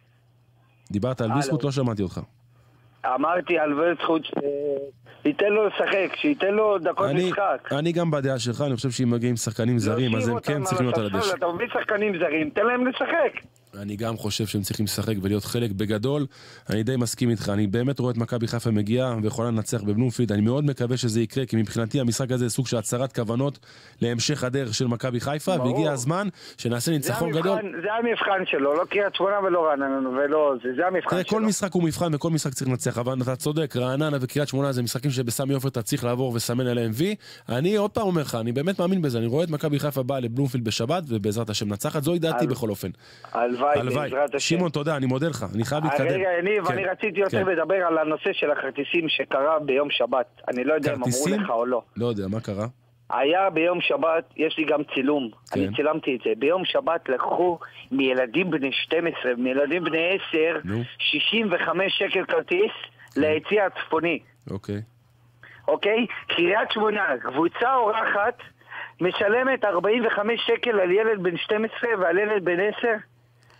דיברת על ויסחוט? לא שמעתי אותך. אמרתי על ויסחוט שייתן לו לשחק, שייתן לו דקות משחק. אני גם בדעה שלך, אני חושב שאם מגיעים שחקנים זרים, אז הם כן צריכים להיות על הדשא. אתה מביא שחקנים זרים, תן להם לשחק. אני גם חושב שהם צריכים לשחק ולהיות חלק בגדול. אני די מסכים איתך, אני באמת רואה את מכבי חיפה מגיעה ויכולה לנצח בבלומפילד. אני מאוד מקווה שזה יקרה, כי מבחינתי המשחק הזה סוג של הצהרת כוונות להמשך הדרך של מכבי חיפה, והגיע הזמן שנעשה ניצחון גדול. זה המבחן שלו, לא קריית שמונה ולא רעננה ולא זה, זה המבחן שלו. כל משחק הוא מבחן וכל משחק צריך לנצח, אבל אתה צודק, רעננה וקריית שמונה זה משחקים שבסמי עופר אתה צריך לעבור וסמן עליהם וי. אני עוד פעם אומר לך, אני באמת מאמין בזה. אני רואה את מכבי חיפה באה לבלומפילד בשבת ובעזרת השם נצחת. זו דעתי בכל אופן. הלוואי. שמעון, תודה, אני מודה לך, אני חייב להתקדם. רגע, יניב, אני רציתי יותר לדבר על הנושא של הכרטיסים שקרה ביום שבת. אני לא יודע אם אמרו לך או לא. לא יודע, מה קרה? היה ביום שבת, יש לי גם צילום, אני צילמתי את זה. ביום שבת לקחו מילדים בני שתים עשרה, מילדים בני עשר, שישים וחמש שקל כרטיס ליציע הצפוני. אוקיי. אוקיי? קריית שמונה, קבוצה אורחת, משלמת ארבעים וחמש שקל על ילד בן שתים עשרה ועל ילד בן עשר.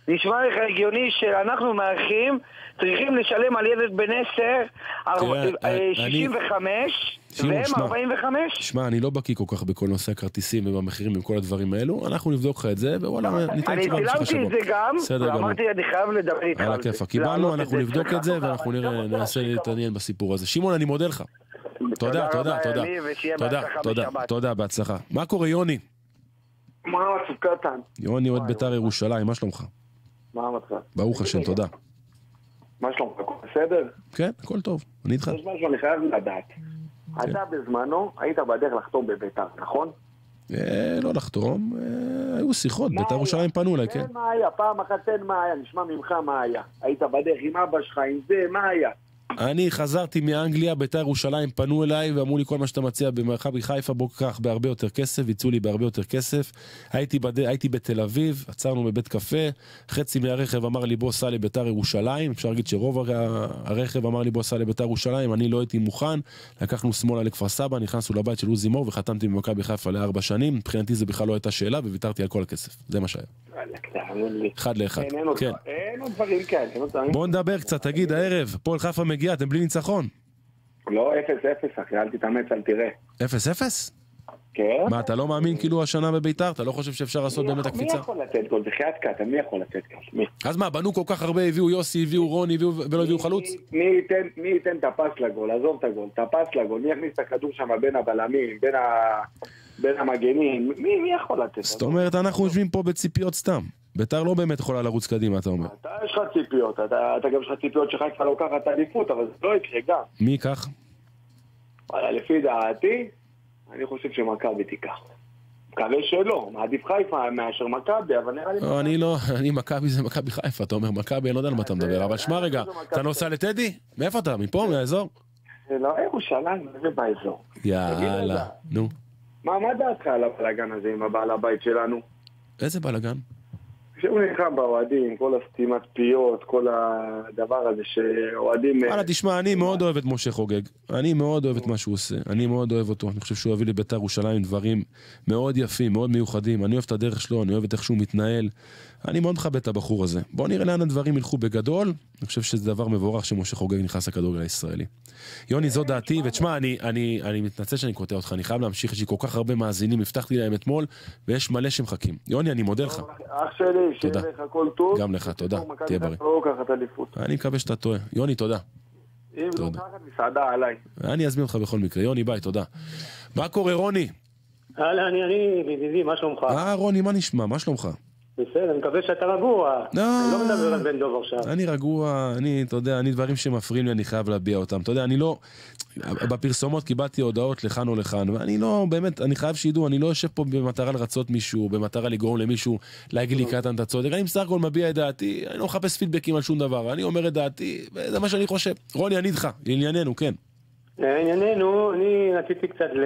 נשמע לך הגיוני שאנחנו מארחים, צריכים לשלם על ילד בן עשר שישים וחמש והם ארבעים וחמש? שמע, אני לא בקיא כל כך בכל נושא הכרטיסים ובמחירים וכל הדברים האלו, אנחנו נבדוק לך את זה, ווואלה, ניתן תשובה במשך השבוע. אני צילמתי את זה גם, ואמרתי, אני חייב לדבר איתך על זה. על הכיפה, קיבלנו, אנחנו נבדוק את זה, ואנחנו ננסה להתעניין בסיפור הזה. שמעון, אני מודה לך. תודה, תודה, תודה. תודה, תודה, תודה, בהצלחה. מה קורה, יוני? מה המצב קטן? יוני, עוד בית"ר ירושלים, מה שלומך? מה המצב? ברוך השם, תודה. מה שלומך? בסדר? כן, הכל טוב, אני איתך. יש משהו אני חייב לדעת. אתה בזמנו היית בדרך לחתום בבית"ר, נכון? לא לחתום, היו שיחות, בית"ר ירושלים פנו אליי, כן. מה היה? פעם אחת תן מה היה, נשמע ממך מה היה. היית בדרך עם אבא שלך, עם זה, מה היה? אני חזרתי מאנגליה, בית"ר ירושלים פנו אליי ואמרו לי כל מה שאתה מציע במכבי חיפה בוא קח בהרבה יותר כסף, יצאו לי בהרבה יותר כסף. הייתי, בד... הייתי בתל אביב, עצרנו בבית קפה, חצי מהרכב אמר לי בוא סע לבית"ר ירושלים, אפשר להגיד שרוב הרכב אמר לי בוא סע לבית"ר ירושלים, אני לא הייתי מוכן, לקחנו שמאלה לכפר סבא, נכנסנו לבית של עוזי מור וחתמתי במכבי חיפה לארבע שנים, מבחינתי זה בכלל לא הייתה שאלה וויתרתי על כל הכסף, זה מה שהיה. אחד לאחד. כן. אין עוד דברים כאלה. בוא נדבר קצת, תגיד, הערב, פועל חיפה מגיע, אתם בלי ניצחון? לא, אפס אפס, אחי, אל תתאמץ, אל תראה. אפס אפס? כן. מה, אתה לא מאמין כאילו השנה בבית"ר? אתה לא חושב שאפשר לעשות באמת הקפיצה? מי יכול לתת גול? זה חיית קטן, מי יכול לתת גול? אז מה, בנו כל כך הרבה, הביאו יוסי, הביאו רוני, ולא הביאו חלוץ? מי ייתן את הפס לגול, עזוב את הגול, את הפס לגול, מי יכניס את הכדור שם בין הבלמים, בין המגנים, מי יכול לתת? זאת אומרת, אנחנו יושבים פה בציפיות סתם. בית"ר לא באמת יכולה לרוץ קדימה, אתה אומר. אתה יש לך ציפיות, אתה גם יש לך ציפיות שחיפה לוקחת אליפות, אבל זה לא יקרה גם. מי ייקח? לפי דעתי, אני חושב שמכבי תיקח. מקווה שלא, מעדיף חיפה מאשר מכבי, אבל נראה לי... לא, אני לא, אני מכבי זה מכבי חיפה, אתה אומר מכבי, אני לא יודע על מה אתה מדבר, אבל שמע רגע, אתה נוסע לטדי? מאיפה אתה? מפה, מהאזור? זה לא ירושלים, זה באזור. יאללה, נו. מה דעתך על הבלגן הזה עם הבעל הבית שלנו? איזה בלגן? כשהוא נלחם באוהדים, כל הסתימת פיות, כל הדבר הזה שאוהדים... וואלה, תשמע, אני מאוד אוהב את משה חוגג. אני מאוד אוהב את מה שהוא עושה. אני מאוד אוהב אותו. אני חושב שהוא הביא לבית"ר ירושלים דברים מאוד יפים, מאוד מיוחדים. אני אוהב את הדרך שלו, אני אוהב את איך שהוא מתנהל. אני מאוד מכבד את הבחור הזה. בואו נראה לאן הדברים ילכו בגדול. אני חושב שזה דבר מבורך שמשה חוגג נכנס לכדורגל הישראלי. יוני, זו דעתי, ותשמע, אני, אני, אני מתנצל שאני קוטע אותך, אני חייב להמשיך, יש לי כל כך הרבה מאזינים, הבטחתי להם אתמול, ויש מלא שמחכים. יוני, אני מודה לך. אח שלי, שיהיה לך כל טוב. גם לך, תודה. תהיה בריא. אני מקווה שאתה טועה. יוני, תודה. אם לא ככה, מסעדה עליי. אני אזמין אותך בכל מקרה. יוני, ביי, תודה. מה קורה, רוני? הלאה, אני, אני, בידידי, מה שלומך? אה, רוני, מה נשמע? מה שלומך? בסדר, אני מקווה שאתה רגוע. לא, אני לא מדבר על בן דוב עכשיו. אני רגוע, אני, אתה יודע, אני דברים שמפריעים לי, אני חייב להביע אותם. אתה יודע, אני לא, בפרסומות קיבלתי הודעות לכאן או לכאן, ואני לא, באמת, אני חייב שידעו, אני לא יושב פה במטרה לרצות מישהו, במטרה לגרום למישהו, להגיד לי קטן, אתה צודק. אני בסך הכל מביע את דעתי, אני לא מחפש פידבקים על שום דבר, אני אומר את דעתי, וזה מה שאני חושב. רוני, אני איתך, לענייננו, כן. לענייננו, אני רציתי קצת ל...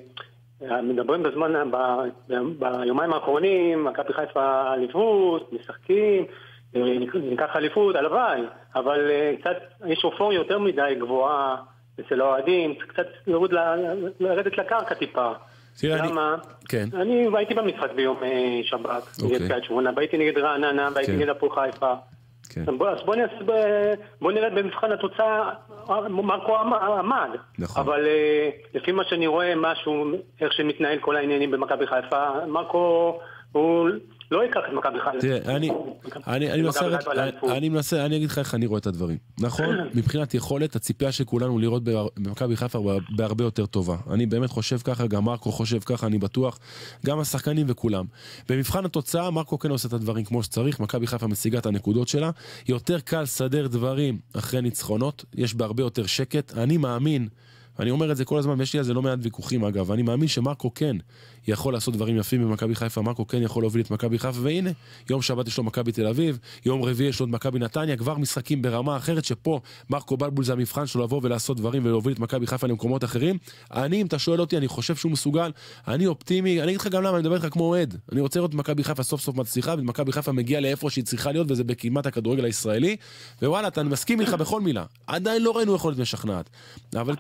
מדברים בזמן, ב, ב, ביומיים האחרונים, מכבי חיפה אליפות, משחקים, ניקח אליפות, הלוואי, אבל קצת, יש אופוריה יותר מדי גבוהה אצל האוהדים, קצת לרוד, לרדת לקרקע טיפה. למה? כן. אני הייתי במשחק ביום שבת, נגד קריית שמונה, הייתי נגד רעננה, הייתי נגד הפועל חיפה. כן. אז בוא, בוא נראה במבחן התוצאה, מרקו עמד. נכון. אבל לפי מה שאני רואה, משהו, איך שמתנהל כל העניינים במכבי חיפה, מרקו הוא לא ייקח את מכבי חיפה. תראה, אני, אני, אני מנסה, אני מנסה, אני אגיד לך איך אני רואה את הדברים. נכון, מבחינת יכולת, הציפייה שכולנו לראות במכבי חיפה בהרבה יותר טובה. אני באמת חושב ככה, גם מרקו חושב ככה, אני בטוח, גם השחקנים וכולם. במבחן התוצאה, מרקו כן עושה את הדברים כמו שצריך, מכבי חיפה משיגה את הנקודות שלה, יותר קל לסדר דברים אחרי ניצחונות, יש בהרבה יותר שקט, אני מאמין, אני אומר את זה כל הזמן, ויש לי על זה לא מעט ויכוחים אגב, אני מאמין שמרקו כן יכול לעשות דברים יפים במכבי חיפה, מרקו כן יכול להוביל את מכבי חיפה, והנה, יום שבת יש לו מכבי תל אביב, יום רביעי יש לו את מכבי נתניה, כבר משחקים ברמה אחרת שפה מרקו בלבול זה המבחן שלו לבוא ולעשות דברים ולהוביל את מכבי חיפה למקומות אחרים. אני, אם אתה שואל אותי, אני חושב שהוא מסוגל, אני אופטימי, אני אגיד לך גם למה, אני מדבר לך כמו אוהד, אני רוצה לראות מכבי חיפה סוף סוף מצליחה, ומכבי חיפה מגיעה לאיפה שהיא צריכה להיות, וזה בקדמת הכדורגל הישראלי, ווואלה, אתה מסכים איתך בכל מילה. עדיין לא ראינו יכולת משכנעת. אבל כן,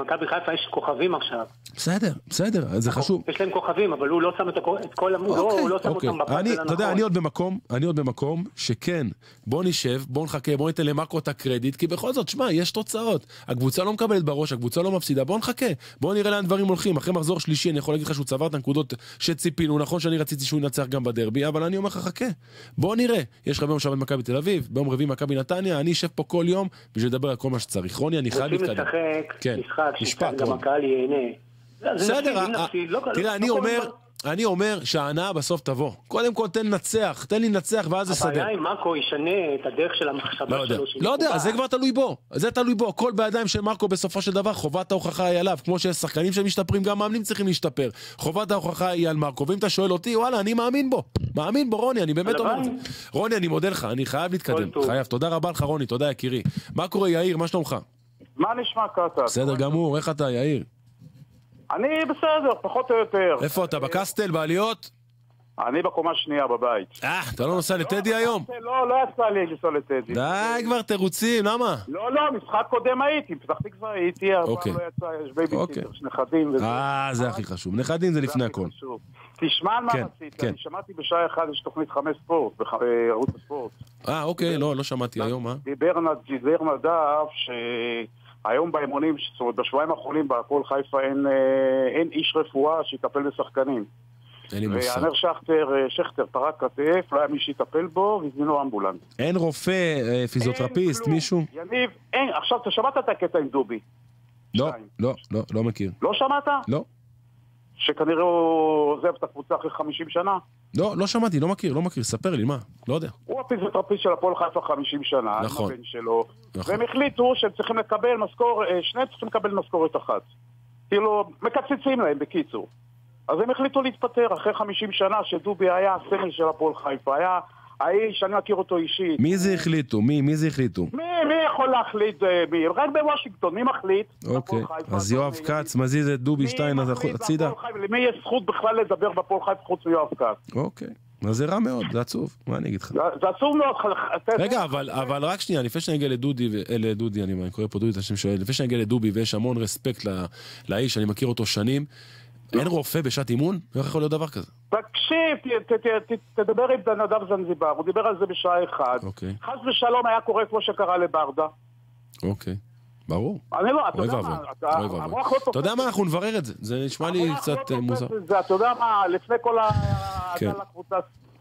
במכבי חיפה יש כוכבים עכשיו. בסדר, בסדר, זה חשוב. יש להם כוכבים, אבל הוא לא שם את כל... הוא לא שם אותם בפס הנכון. אתה יודע, אני עוד במקום, אני עוד במקום שכן, בוא נשב, בוא נחכה, בוא ניתן למרקו את הקרדיט, כי בכל זאת, שמה, יש תוצאות. הקבוצה לא מקבלת בראש, הקבוצה לא מפסידה, בוא נחכה. בוא נראה לאן דברים הולכים. אחרי מחזור שלישי, אני יכול להגיד לך שהוא צבר את הנקודות שציפינו. נכון שאני רציתי שהוא ינצח גם בדרבי, אבל אני אומר לך, חכה. בוא נראה. יש לך ביום שבת מכבי תל אביב, ביום רביעי מכבי נתניה, אני אשב פה כל יום בשביל לדבר על כל מה שצריך. רוני, אני חייב להתקדם. רוצים לשחק משחק שגם הקהל ייהנה. בסדר, תראה, אני אומר, אני אומר שההנאה בסוף תבוא. קודם כל תן לנצח, תן לי לנצח ואז זה סדר. הבעיה אם מרקו ישנה את הדרך של המחשבה שלו. לא יודע, זה כבר תלוי בו. זה תלוי בו. כל בידיים של מרקו בסופו של דבר, חובת ההוכחה היא עליו. כמו שיש שחקנים שמשתפרים, גם מאמנים צריכים להשתפר. חובת ההוכחה היא על מרקו. ואם אתה שואל אותי, וואלה, אני מאמין בו. מאמין בו, רוני, אני באמת אומר את זה. רוני, אני מודה לך, אני חייב להתקדם. חייב. תודה רבה לך, רוני, תודה יקירי. מה קורה, יאיר? מה שלומך? מה נשמע קטע? בסדר גמור, איך אתה, יאיר? אני בסדר, פחות או יותר. איפה אתה, בקסטל, בעליות? אני בקומה שנייה בבית. אה, אתה לא נוסע לטדי היום? לא, לא יצא לי לנסוע לטדי. די כבר תירוצים, למה? לא, לא, משחק קודם הייתי, פתח תקווה הייתי, הפעם לא יצא, יש בייביסיטר, נכדים וזה. אה, זה הכי חשוב, נכדים זה לפני הכל. תשמע על מה רצית, אני שמעתי בשעה אחת יש תוכנית חמש ספורט, בערוץ הספורט. אה, אוקיי, לא, לא שמעתי היום, אה? דיבר נדב ש... היום באימונים, זאת אומרת, בשבועיים האחרונים בהפועל חיפה אין, אין איש רפואה שיטפל בשחקנים. אין לי מושג. ואנר שכטר, שכטר פרק כתף, לא היה מי שיטפל בו, והזמינו אמבולנס. אין רופא, פיזיותרפיסט, מישהו? יניב, אין, עכשיו אתה שמעת את הקטע עם דובי? לא, לא, לא, לא מכיר. לא שמעת? לא. שכנראה הוא עוזב את הקבוצה אחרי חמישים שנה? לא, לא שמעתי, לא מכיר, לא מכיר, ספר לי, מה? לא יודע. הוא הפיזיותרפיסט של הפועל חיפה חמישים שנה, נכון. הבן שלו, נכון. והם החליטו שהם צריכים לקבל משכורת, שני צריכים לקבל משכורת אחת. כאילו, מקצצים להם בקיצור. אז הם החליטו להתפטר אחרי חמישים שנה שדובי היה הסמל של הפועל חיפה, היה האיש, אני מכיר אותו אישית. מי זה החליטו? מי? מי זה החליטו? מי, מי יכול להחליט? מי? רק בוושינגטון, מי מחליט? אוקיי, אז יואב כץ מזיז את דובי שטיין הצידה? למי יש זכות בכלל לדבר בפועל חיפה חוץ מיואב כץ? אוקיי, אז זה רע מאוד, זה עצוב, מה אני אגיד לך? זה עצוב מאוד. רגע, אבל רק שנייה, לפני שאני אגיע לדודי, לדודי, אני קורא פה דודי את השם שואל, לפני שאני אגיע לדובי ויש המון רספקט לאיש, אני מכיר אותו שנים, אין רופא בשעת אימון? איך יכול להיות דבר כזה? תקשיב, תדבר עם נדב זנזיבר, הוא דיבר על זה בשעה אחת. חס ושלום היה קורה כמו שקרה לברדה. אוקיי, ברור. אני לא, אתה יודע מה, אתה יודע מה, אנחנו נברר את זה, זה נשמע לי קצת מוזר. אתה יודע מה, לפני כל הקבוצה,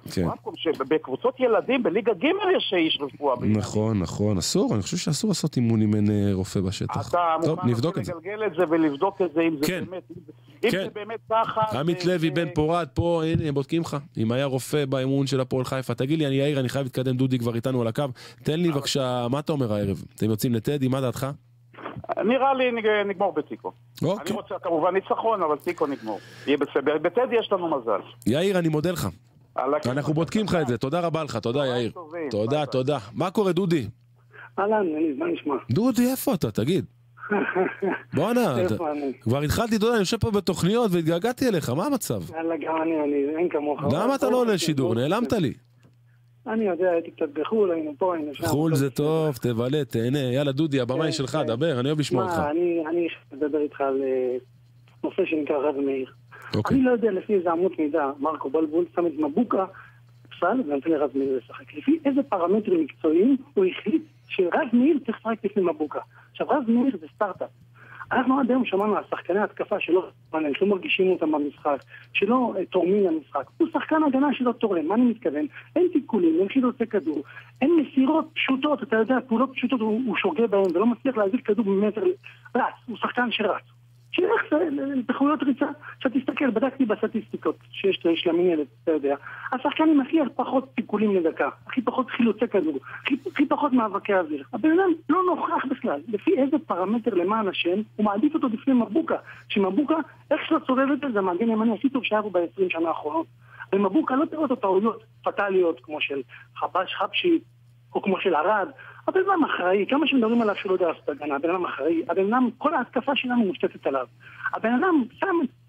בקבוצות ילדים, בליגה ג' יש איש רפואה. נכון, נכון, אסור, אני חושב שאסור לעשות אימון אם אין רופא בשטח. אתה מוכן לגלגל את זה ולבדוק את זה, אם זה באמת... אם זה באמת ככה... עמית לוי בן פורד פה, הנה, הם בודקים לך. אם היה רופא באימון של הפועל חיפה, תגיד לי, אני יאיר, אני חייב להתקדם, דודי כבר איתנו על הקו. תן לי בבקשה, מה אתה אומר הערב? אתם יוצאים לטדי, מה דעתך? נראה לי נגמור בתיקו. אני רוצה כמובן ניצחון, אבל תיקו נגמור. יהיה בסדר. בטדי יש לנו מזל. יאיר, אני מודה לך. אנחנו בודקים לך את זה, תודה רבה לך, תודה יאיר. תודה, תודה. מה קורה דודי? אהלן, מה נשמע? דודי, איפה אתה? תגיד. בוא נע, כבר התחלתי, אתה יודע, אני יושב פה בתוכניות והתגעגעתי אליך, מה המצב? יאללה, גם אני, אין כמוך. למה אתה לא עולה לשידור? נעלמת לי. אני יודע, הייתי קצת בחול, היינו פה, היינו שם. חול זה טוב, תבלה, תהנה. יאללה דודי, הבמה היא שלך, דבר, אני אוהב לשמוע אותך. אני אדבר איתך על נושא שנקרא רז מאיר. אני לא יודע לפי איזה עמות מידה, מרקו בלבול שם את מבוקה, פסל, ונתן לרז מאיר לשחק. לפי איזה פרמטרים מקצועיים הוא החליט שרז מאיר צריך לשחק לפני מבוקה. עכשיו, רז מאיר זה סטארט-אפ. אנחנו עד היום שמענו על שחקני התקפה שלא שלא מרגישים אותם במשחק, שלא תורמים למשחק. הוא שחקן הגנה שלא תורם, מה אני מתכוון? אין תיקולים, אין חילוצי כדור, אין מסירות פשוטות, אתה יודע, פעולות פשוטות הוא, הוא שוגע בהם ולא מצליח להזיק כדור במטר רץ, הוא שחקן שרץ. שילך לתחרויות ריצה, עכשיו תסתכל, בדקתי בסטטיסטיקות שיש יש למינהלת, אתה יודע, השחקן עם הכי פחות תיקולים לדקה, הכי פחות חילוצי כדור, הכי, הכי פחות מאבקי אוויר. הבן אדם לא נוכח בכלל, לפי איזה פרמטר למען השם, הוא מעדיף אותו לפני מבוקה, שמבוקה, איך שלא צורב את זה, זה המגן ימני הכי טוב שהיה בו ב-עשרים שנה האחרונות. ומבוקה לא תראה אותו טעויות פטליות, כמו של חבש חבשי, או כמו של ערד, הבן אדם אחראי, כמה שמדברים עליו שלא יודע לעשות הגנה, הבן אדם אחראי, הבן אדם, כל ההתקפה שלנו מושתתת עליו. הבן אדם שם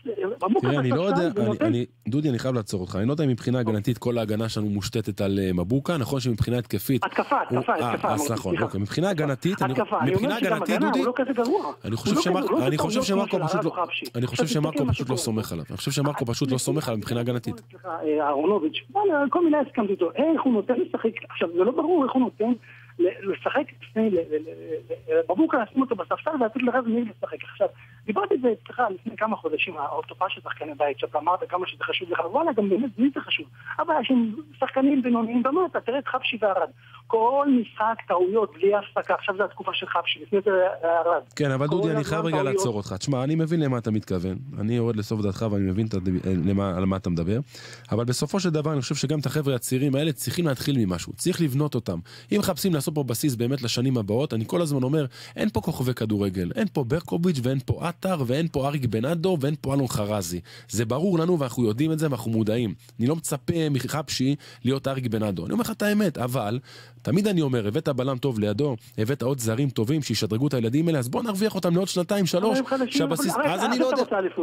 מבוקה תראה, אני לא יודע, בספסל, אני- ונותן- אני- דודי, אני חייב לעצור אותך. אני לא יודע אם מבחינה הגנתית כל ההגנה שלנו מושתתת על אה, מבוקה, נכון שמבחינה התקפית... התקפה, התקפה, הוא- אה, התקפה, אז אמרתי, נכון, סליחה. אוקיי, מבחינה הגנתית, אני- התקפה, אני מבחינה אומר שגם הגנתית, הגנה, דודי, הוא לא כזה גרוע. אני חושב הוא לא שמר- כזה- הוא לא אני כזה חושב טוב שמרקו כמו של פשוט לא- הרב חבשי. אני חושב עכשיו, שמרקו תסתכל מה פשוט לא שקורה. סומך עליו. אני חושב שמרקו פשוט לא סומך עליו מבחינה הגנתית. סליחה, אה, אהרונוביץ', וואלה, כל מילה הסכמתי איתו, איך הוא נותן לשחק, עכשיו זה לא ברור איך הוא נותן ל- לשחק לפני, ל- ל- ל- ל- מבוקה לשים אותו בספסל ולתת לרז מאיר לשחק. עכשיו, דיברתי את זה אצלך לפני כמה חודשים, התופעה של שחקני בית, שאתה אמרת כמה שזה חשוב לך, וואלה, גם באמת זה זה חשוב. אבל שהם שחקנים בינוניים במטה, תראה את חבשי והרד. כל משחק טעויות בלי הפסקה, עכשיו זה התקופה של חבשי, לפני זה הרד. כן, אבל דודי, אני חייב רגע טעויות. לעצור אותך. תשמע, אני מבין למה אתה מתכוון. אני יורד לסוף דעתך ואני מבין את הד- למה- על מה אתה מדבר. אבל בסופו של דבר, אני חושב שגם את החבר'ה הצעירים האלה צריכים להתחיל ממשהו. צריך לבנות אותם. אם מחפשים לעשות פה בסיס באמת לשנים הבאות, אני כל הזמן אומר, אין פה כוכבי כדורגל. אין פה ברקוביץ' ואין פה עטר ואין פה אריק בנאדו ואין פה אלון חרזי. זה ברור לנו ואנחנו יודעים את זה ואנחנו מודעים. אני לא מצפה מחפשי להיות אריק בנאדו. אני אומר לך את האמת, אבל תמיד אני אומר, הבאת בלם טוב לידו, הבאת עוד זרים טובים שישדרגו את הילדים האלה, אז בוא נרוויח אותם לעוד שנתיים, שלוש, שהבסיס, אז אני לא יודע.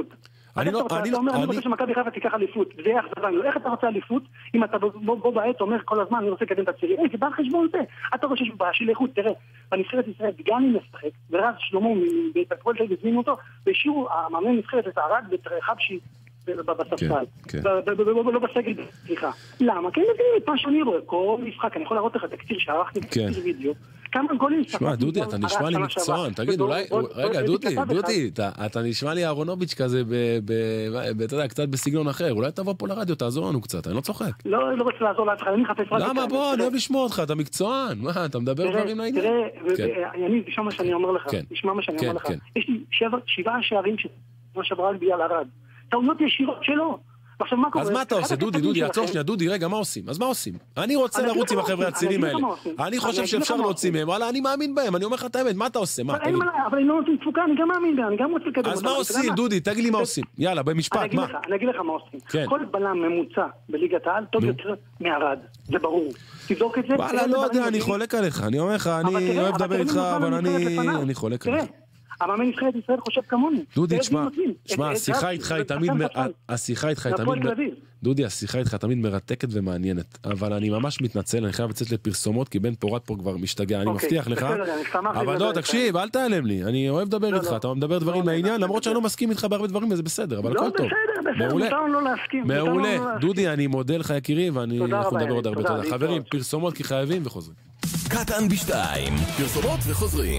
אני לא, אני אתה אומר, לא, אני אני... רוצה שמכבי חיפה תיקח אליפות, זה יהיה אכזבה לנו. איך אתה רוצה אליפות, אם אתה בו בו בעת אומר כל הזמן, אני רוצה לקדם את הצעירים, אין, זה בא על חשבון זה. אתה רואה שיש בעיה של איכות, תראה, בנבחרת ישראל, גם אם נשחק, ורז שלמה, בית הפועל תל אביב הזמינו אותו, והשאירו המאמן נבחרת את הרג ואת חבשי בספסל. כן. ב- ב- ב- ב- לא בסגל, סליחה. למה? כי הם מבינים את מה שאני רואה, כל משחק, אני יכול להראות לך תקציר שערכתי כן. בתקציר וידאו, כמה גולים... שמע, דודי, אתה נשמע לי מקצוען, תגיד, אולי, רגע, דודי, דודי, אתה- אתה נשמע לי אהרונוביץ' כזה, ב- ב- ב- אתה יודע, קצת בסגנון אחר, אולי תבוא פה לרדיו, תעזור לנו קצת, אני לא צוחק. לא לא רוצה לעזור לעצמך, אני מחפש... רק למה? את- בוא, אני אוהב לשמוע אותך, אתה מקצוען, מה, אתה מדבר תראה, דברים לעניין? תראה, כן. אני, תשמע מה שאני אומר לך, כן. תשמע מה שאני כן, אומר לך. כן. יש לי שבע- שבעה שערים שמה שעברה רק בגלל הרד. טעויות ישירות שלו. ועכשיו מה קורה? אז מה אתה עושה, אחד דודי, הכתבים דודי, שלכם- עצור שנייה, דודי, רגע, מה עושים? אז מה עושים? אני רוצה אני אגיד לרוץ לך עם מה החבר'ה עושים, הצעירים אני אגיד לך האלה. מה עושים. אני אני חושב אגיד לך שאפשר מה להוציא מהם, וואלה, אני מאמין בהם, אני אומר לך את האמת, מה אתה עושה? מה, אבל אין תגיד? מה, אבל אני לא נותן תפוקה, אני גם מאמין בהם, אני גם רוצה לקדם אז אותם. מה אתה יודע עושים, מה? דודי? תגיד לי מה עושים. יאללה, אני במשפט, אגיד מה? לך, אני אגיד לך מה עושים. כן. כל בלם ממוצע בליגת העל טוב יותר מהרד, זה ברור. תבדוק את זה. וואלה, תראה לא איזה יודע, בלמים אני יודעים. חולק עליך, אני אומר לך, אבל אני תראה, אוהב אבל לדבר תראה איתך, מי נבחר אבל לנבחרת אני לפניו. אני חולק תראה, עליך. המאמן נבחרת ישראל חושב כמוני. דודי, תראה תשמע, את מי נותנים. תשמע, את- השיחה את- איתך את- היא את- תמיד, את- מ- את- השיחה איתך היא והפועל תמיד, תל אביב. דודי, השיחה איתך תמיד מרתקת ומעניינת, אבל אני ממש מתנצל, אני חייב לצאת לפרסומות, כי בן פורת פה כבר משתגע, אני אוקיי, מבטיח לך, בסדר, אני שמחתי אבל לדבר לא, איתך. תקשיב, אל תעלם לי, אני אוהב לדבר לא, איתך, לא. אתה מדבר דברים לעניין, למרות שאני לא מסכים איתך בהרבה דברים, וזה בסדר, אבל לא, הכל טוב. בסדר, בסדר, מעולה. מותר לנו לא להסכים. מותר לנו לא מעולה, להסכים. דודי, אני מודה לך יקירי, ואני תודה אנחנו רבה, נדבר עוד הרבה, תודה, תודה. להתראות. חברים, פרסומות כי חייבים וחוזרים. קטן בשתיים, פרסומות וחוזרים.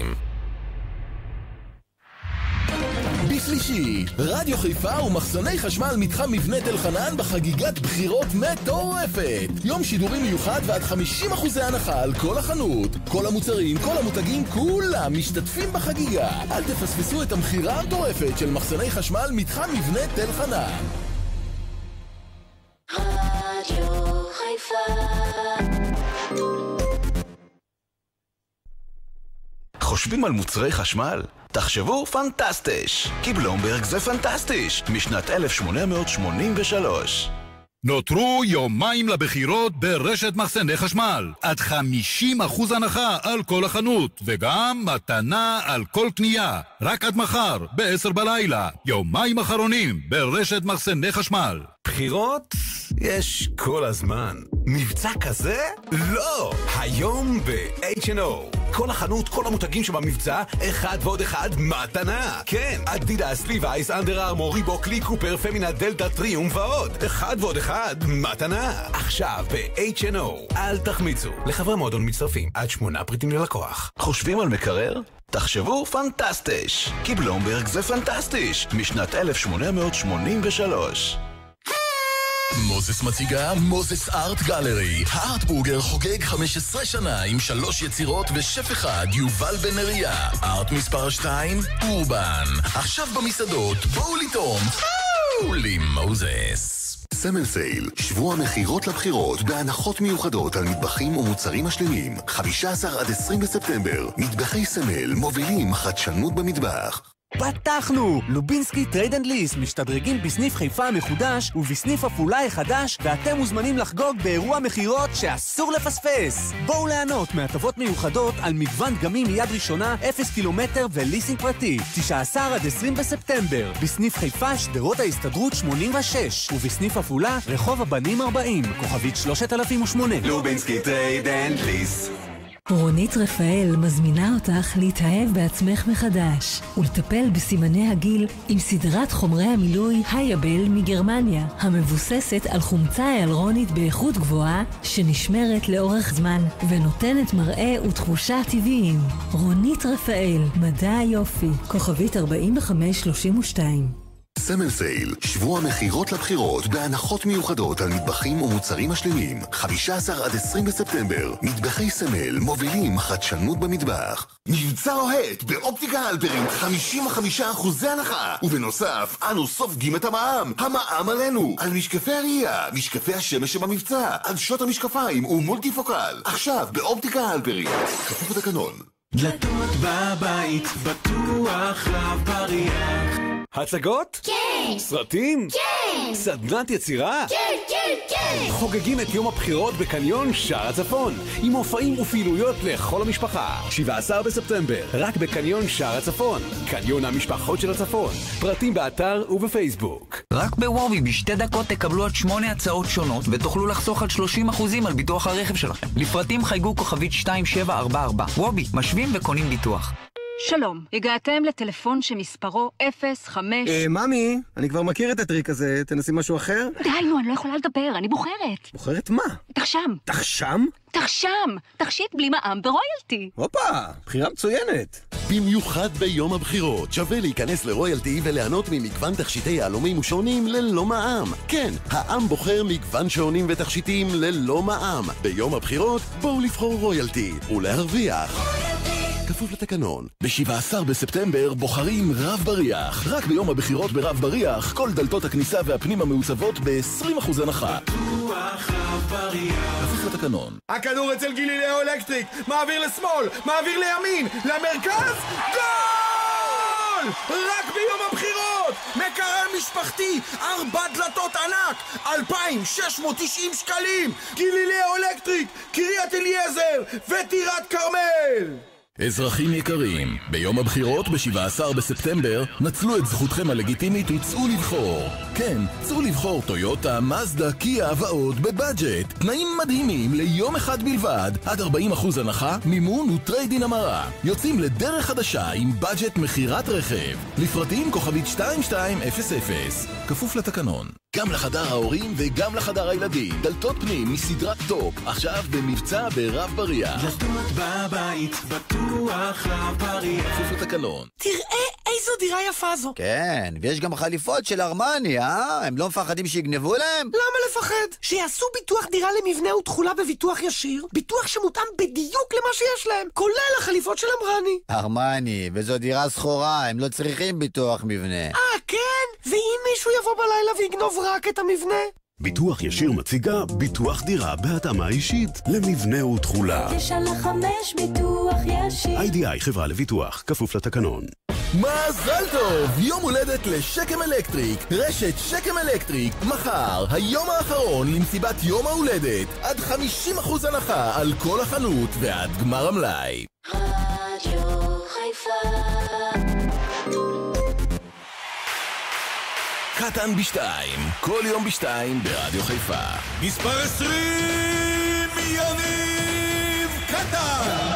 בשלישי, רדיו חיפה ומחסני חשמל מתחם מבנה תל חנן בחגיגת בחירות מטורפת. יום שידורים מיוחד ועד חמישים אחוז הנחה על כל החנות. כל המוצרים, כל המותגים, כולם משתתפים בחגיגה. אל תפספסו את המחירה המטורפת של מחסני חשמל מתחם מבנה תל חנן. רדיו חיפה. חושבים על מוצרי חשמל? תחשבו פנטסטיש, כי בלומברג זה פנטסטיש, משנת אלף שמונה מאות שמונים ושלוש. נותרו יומיים לבחירות ברשת מחסני חשמל. עד חמישים אחוז הנחה על כל החנות, וגם מתנה על כל קנייה. רק עד מחר, בעשר בלילה. יומיים אחרונים ברשת מחסני חשמל. בחירות יש כל הזמן. מבצע כזה? לא! היום ב-אייץ' אנד או. כל החנות, כל המותגים שבמבצע, אחד ועוד אחד מתנה. כן, אדידס, ליווייס, אנדר ארמור, ריבוק, לי קופר, פמינה, דלטה, טריום ועוד. אחד ועוד אחד מתנה. עכשיו ב-אייץ' אנד או. אל תחמיצו. לחברי מועדון מצטרפים עד שמונה פריטים ללקוח. חושבים על מקרר? תחשבו פנטסטיש, כי בלומברג זה פנטסטיש, משנת אלף שמונה מאות שמונים ושלוש. מוזס מציגה מוזס ארט גלרי. הארטבורגר חוגג חמש עשרה שנה עם שלוש יצירות ושף אחד, יובל בן אריה. ארט מספר שתיים, אורבן. עכשיו במסעדות, בואו לטעום. פאולי מוזס. סמל סייל, שבוע מחירות לבחירות בהנחות מיוחדות על מטבחים ומוצרים משלימים. חמישה עשר עד עשרים בספטמבר, מטבחי סמל מובילים חדשנות במטבח. פתחנו! לובינסקי טרייד אנד ליס משתדרגים בסניף חיפה המחודש ובסניף עפולה החדש, ואתם מוזמנים לחגוג באירוע מחירות שאסור לפספס. בואו ליהנות מהטבות מיוחדות על מגוון דגמים מיד ראשונה, אפס קילומטר וליסינג פרטי. תשעה עשר עד עשרים בספטמבר בסניף חיפה שדרות ההסתדרות שמונים ושש, ובסניף עפולה רחוב הבנים ארבעים, כוכבית שלושת אלפים ושמונה. לובינסקי טרייד אנד ליס. רונית רפאל מזמינה אותך להתאהב בעצמך מחדש ולטפל בסימני הגיל עם סדרת חומרי המילוי הייבל מגרמניה, המבוססת על חומצה היאלרונית באיכות גבוהה שנשמרת לאורך זמן ונותנת מראה ותחושה טבעיים. רונית רפאל, מדע היופי, כוכבית ארבעים וחמש שלושים ושתיים. סמל סייל, שבוע מחירות לבחירות בהנחות מיוחדות על מטבחים ומוצרים משלימים. חמישה עשר עד עשרים בספטמבר, מטבחי סמל מובילים חדשנות במטבח. מבצע רהט באופטיקה הלפרין, חמישים וחמישה אחוזי הנחה. ובנוסף, אנו סופגים את המע"מ. המע"מ עלינו. על משקפי הראייה, משקפי השמש שבמבצע, עדשות המשקפיים ומולטיפוקל. עכשיו באופטיקה הלפרין. כפוף לתקנון. דלתות בבית, בטוח רב בריח. הצגות? כן! סרטים? כן! סדנת יצירה? כן, כן, כן! חוגגים את יום הבחירות בקניון שער הצפון, עם מופעים ופעילויות לכל המשפחה. שבעה עשר בספטמבר, רק בקניון שער הצפון, קניון המשפחות של הצפון. פרטים באתר ובפייסבוק. רק בוובי בשתי דקות תקבלו עד שמונה הצעות שונות ותוכלו לחסוך עד שלושים אחוזים על ביטוח הרכב שלכם. לפרטים חייגו כוכבית שתיים שבע ארבע ארבע. וובי, משווים וקונים ביטוח. שלום, הגעתם לטלפון שמספרו אפס חמש... אה, ממי, אני כבר מכיר את הטריק הזה, תנסי משהו אחר? די, נו, אני לא יכולה לדבר, אני בוחרת. בוחרת מה? תחשם. תחשם? תחשם, תכשיט בלי מע"מ ורויאלטי. הופה, בחירה מצוינת. במיוחד ביום הבחירות, שווה להיכנס לרויאלטי וליהנות ממגוון תכשיטי יהלומים ושעונים ללא מע"מ. כן, העם בוחר מגוון שעונים ותכשיטים ללא מע"מ. ביום הבחירות, בואו לבחור רויאלטי ולהרוויח. כפוף לתקנון. ב-שבעה עשר בספטמבר בוחרים רב בריח. רק ביום הבחירות ברב בריח, כל דלתות הכניסה והפנים המעוצבות ב-עשרים אחוז הנחה. בטוח רב בריח. כפוף לתקנון. הכדור אצל גילילאו אלקטריק, מעביר לשמאל, מעביר לימין, למרכז, גול! רק ביום הבחירות! מקרר משפחתי, ארבע דלתות ענק, אלפיים ושש מאות ותשעים שקלים! גילילאו אלקטריק, קריית אליעזר וטירת כרמל! אזרחים יקרים, ביום הבחירות ב-שבעה עשר בספטמבר נצלו את זכותכם הלגיטימית וצאו לבחור. כן, צאו לבחור טויוטה, מזדה, קיה ועוד בבאג'ט. תנאים מדהימים ליום אחד בלבד, עד ארבעים אחוז הנחה, מימון וטריידין המרה. יוצאים לדרך חדשה עם באג'ט מחירת רכב. לפרטים כוכבית שתיים שתיים אפס אפס. כפוף לתקנון. גם לחדר ההורים וגם לחדר הילדים. דלתות פנים מסדרת טופ, עכשיו במבצע ברב בריח. דלתות בבית, בטוח רב בריח. כפוף לתקנון. תראה איזו דירה יפה זו. כן, ויש גם חליפות של ארמני, אה? הם לא מפחדים שיגנבו להם? למה לפחד? שיעשו ביטוח דירה למבנה ותחולה בביטוח ישיר, ביטוח שמותאם בדיוק למה שיש להם, כולל החליפות של ארמני. ארמני, וזו דירה סחורה, הם לא צריכים ביטוח מבנה. אה, כן? ואם מישהו יבוא בלילה ויגנוב רק את המבנה? ביטוח ישיר מציגה ביטוח דירה בהתאמה אישית למבנה ותחולה. תשע לחמש ביטוח ישיר. איי די איי חברה לביטוח, כפוף לתקנון. מזל טוב! יום הולדת לשקם אלקטריק. רשת שקם אלקטריק. מחר, היום האחרון למסיבת יום ההולדת. עד חמישים אחוז הנחה על כל החנות ועד גמר המלאי. רדיו חיפה. קטן בשתיים, כל יום בשתיים ברדיו חיפה. מספר עשרים, יניב קטן!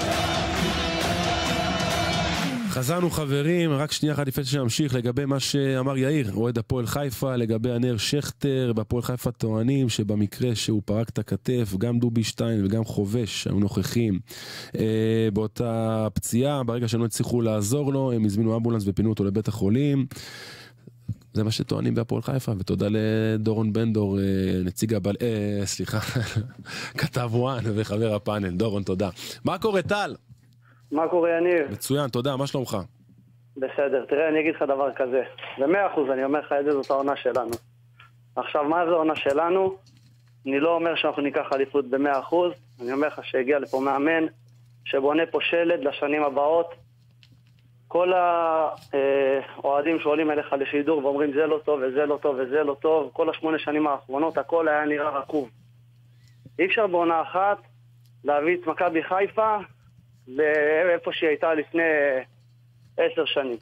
חזרנו חברים, רק שנייה אחת לפני שנמשיך לגבי מה שאמר יאיר, אוהד הפועל חיפה, לגבי הנר שכטר, בהפועל חיפה טוענים שבמקרה שהוא פרק את הכתף, גם דובי שטיין וגם חובש היו נוכחים אה, באותה פציעה, ברגע שהם לא הצליחו לעזור לו, הם הזמינו אמבולנס ופינו אותו לבית החולים. זה מה שטוענים בהפועל חיפה, ותודה לדורון בנדור, נציג הבל... אה, סליחה, כתב וואן וחבר הפאנל. דורון, תודה. מה קורה, טל? מה קורה, יניר? מצוין, תודה, מה שלומך? בסדר, תראה, אני אגיד לך דבר כזה. במאה אחוז אני אומר לך את זה, זאת העונה שלנו. עכשיו, מה זה העונה שלנו? אני לא אומר שאנחנו ניקח אליפות במאה אחוז, אני אומר לך שהגיע לפה מאמן, שבונה פה שלד לשנים הבאות. כל האוהדים שעולים אליך לשידור ואומרים זה לא טוב וזה לא טוב וזה לא טוב, כל השמונה שנים האחרונות הכל היה נראה רקוב. אי אפשר בעונה אחת להביא את מכבי חיפה לאיפה שהיא הייתה לפני עשר שנים.